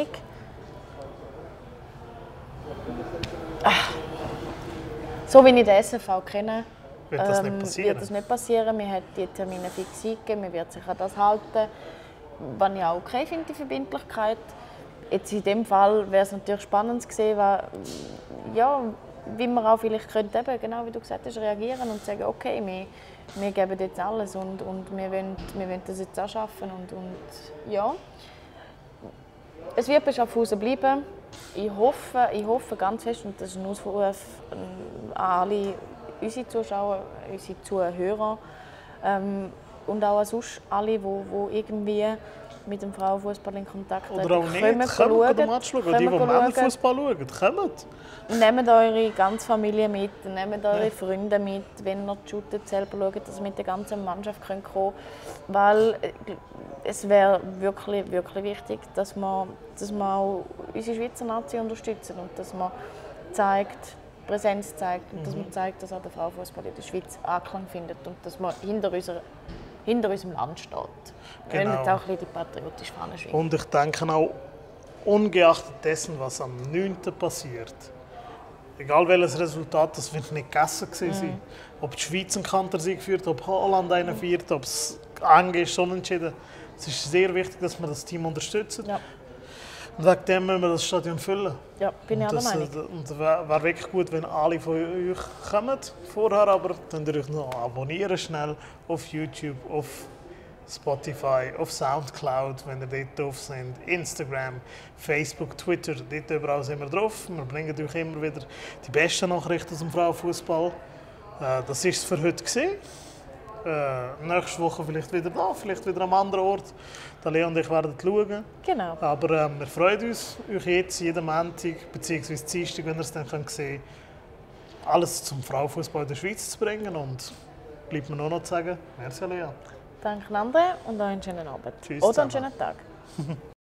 S2: Ach. So wie ich den S F V kenne,
S1: wird das,
S2: ähm,
S1: nicht
S2: wird das nicht passieren. Wir haben die Termine fix eingegeben, man wird sich an das halten. Was ich auch okay finde, die Verbindlichkeit. Jetzt in dem Fall wäre es natürlich spannend zu sehen, weil, ja, wie man auch vielleicht könnte, eben, genau wie du gesagt hast, reagieren und sagen, okay, wir, wir geben jetzt alles und, und wir, wollen, wir wollen das jetzt auch schaffen. Und, und, ja. Es wird bei Schaffhausen bleiben. Ich hoffe, ich hoffe ganz fest, und das ist ein Ausruf an alle unsere Zuschauer, unsere Zuhörer ähm, und auch an sonst alle, die, die irgendwie mit dem Frauenfußball in Kontakt treten.
S1: Oder auch nicht, kommen schauen, den Match schauen. Die, die Männerfußball schauen, kommen.
S2: Nehmt eure ganze Familie mit, nehmt eure ja. Freunde mit, wenn ihr shootet, selber schaut, dass ihr mit der ganzen Mannschaft kommen könnt. Weil es wäre wirklich, wirklich wichtig, dass wir, dass wir auch unsere Schweizer Nazi unterstützen und dass man zeigt, Präsenz zeigt und mhm. dass man zeigt, dass auch der Frauenfußball in der Schweiz Anklang findet und dass man hinter, unserer, hinter unserem Land steht.
S1: Genau.
S2: Und auch ein bisschen die patriotische Fahne schwingen.
S1: Und ich denke auch, ungeachtet dessen, was am neunten passiert, egal welches Resultat, das wird nicht gegessen gewesen sein. Mhm. Ob die Schweiz einen Kantersieg führt, ob Holland einen mhm. führt, ob es eng ist, unentschieden. Es ist sehr wichtig, dass wir das Team unterstützen. Ja. Und wegen dem müssen wir das Stadion füllen.
S2: Ja, bin ich auch der Meinung.
S1: Und es wäre wär wirklich gut, wenn alle von euch kommen vorher, aber dann könnt ihr euch noch abonnieren schnell auf YouTube, auf Spotify, auf Soundcloud, wenn ihr dort drauf seid, Instagram, Facebook, Twitter, dort überall sind wir drauf. Wir bringen euch immer wieder die besten Nachrichten aus dem Frauenfußball. Äh, das war es für heute gewesen. Äh, nächste Woche vielleicht wieder da, vielleicht wieder am anderen Ort. Da Lea und ich werden schauen.
S2: Genau.
S1: Aber äh, wir freuen uns, euch jetzt jeden Montag bzw. Dienstag, wenn ihr es dann sehen könnt, alles zum Frauenfußball in der Schweiz zu bringen. Und bleibt mir nur noch zu sagen, merci Lea.
S2: Danke André und euch einen schönen Abend.
S1: Tschüss
S2: oder
S1: zusammen.
S2: einen schönen Tag.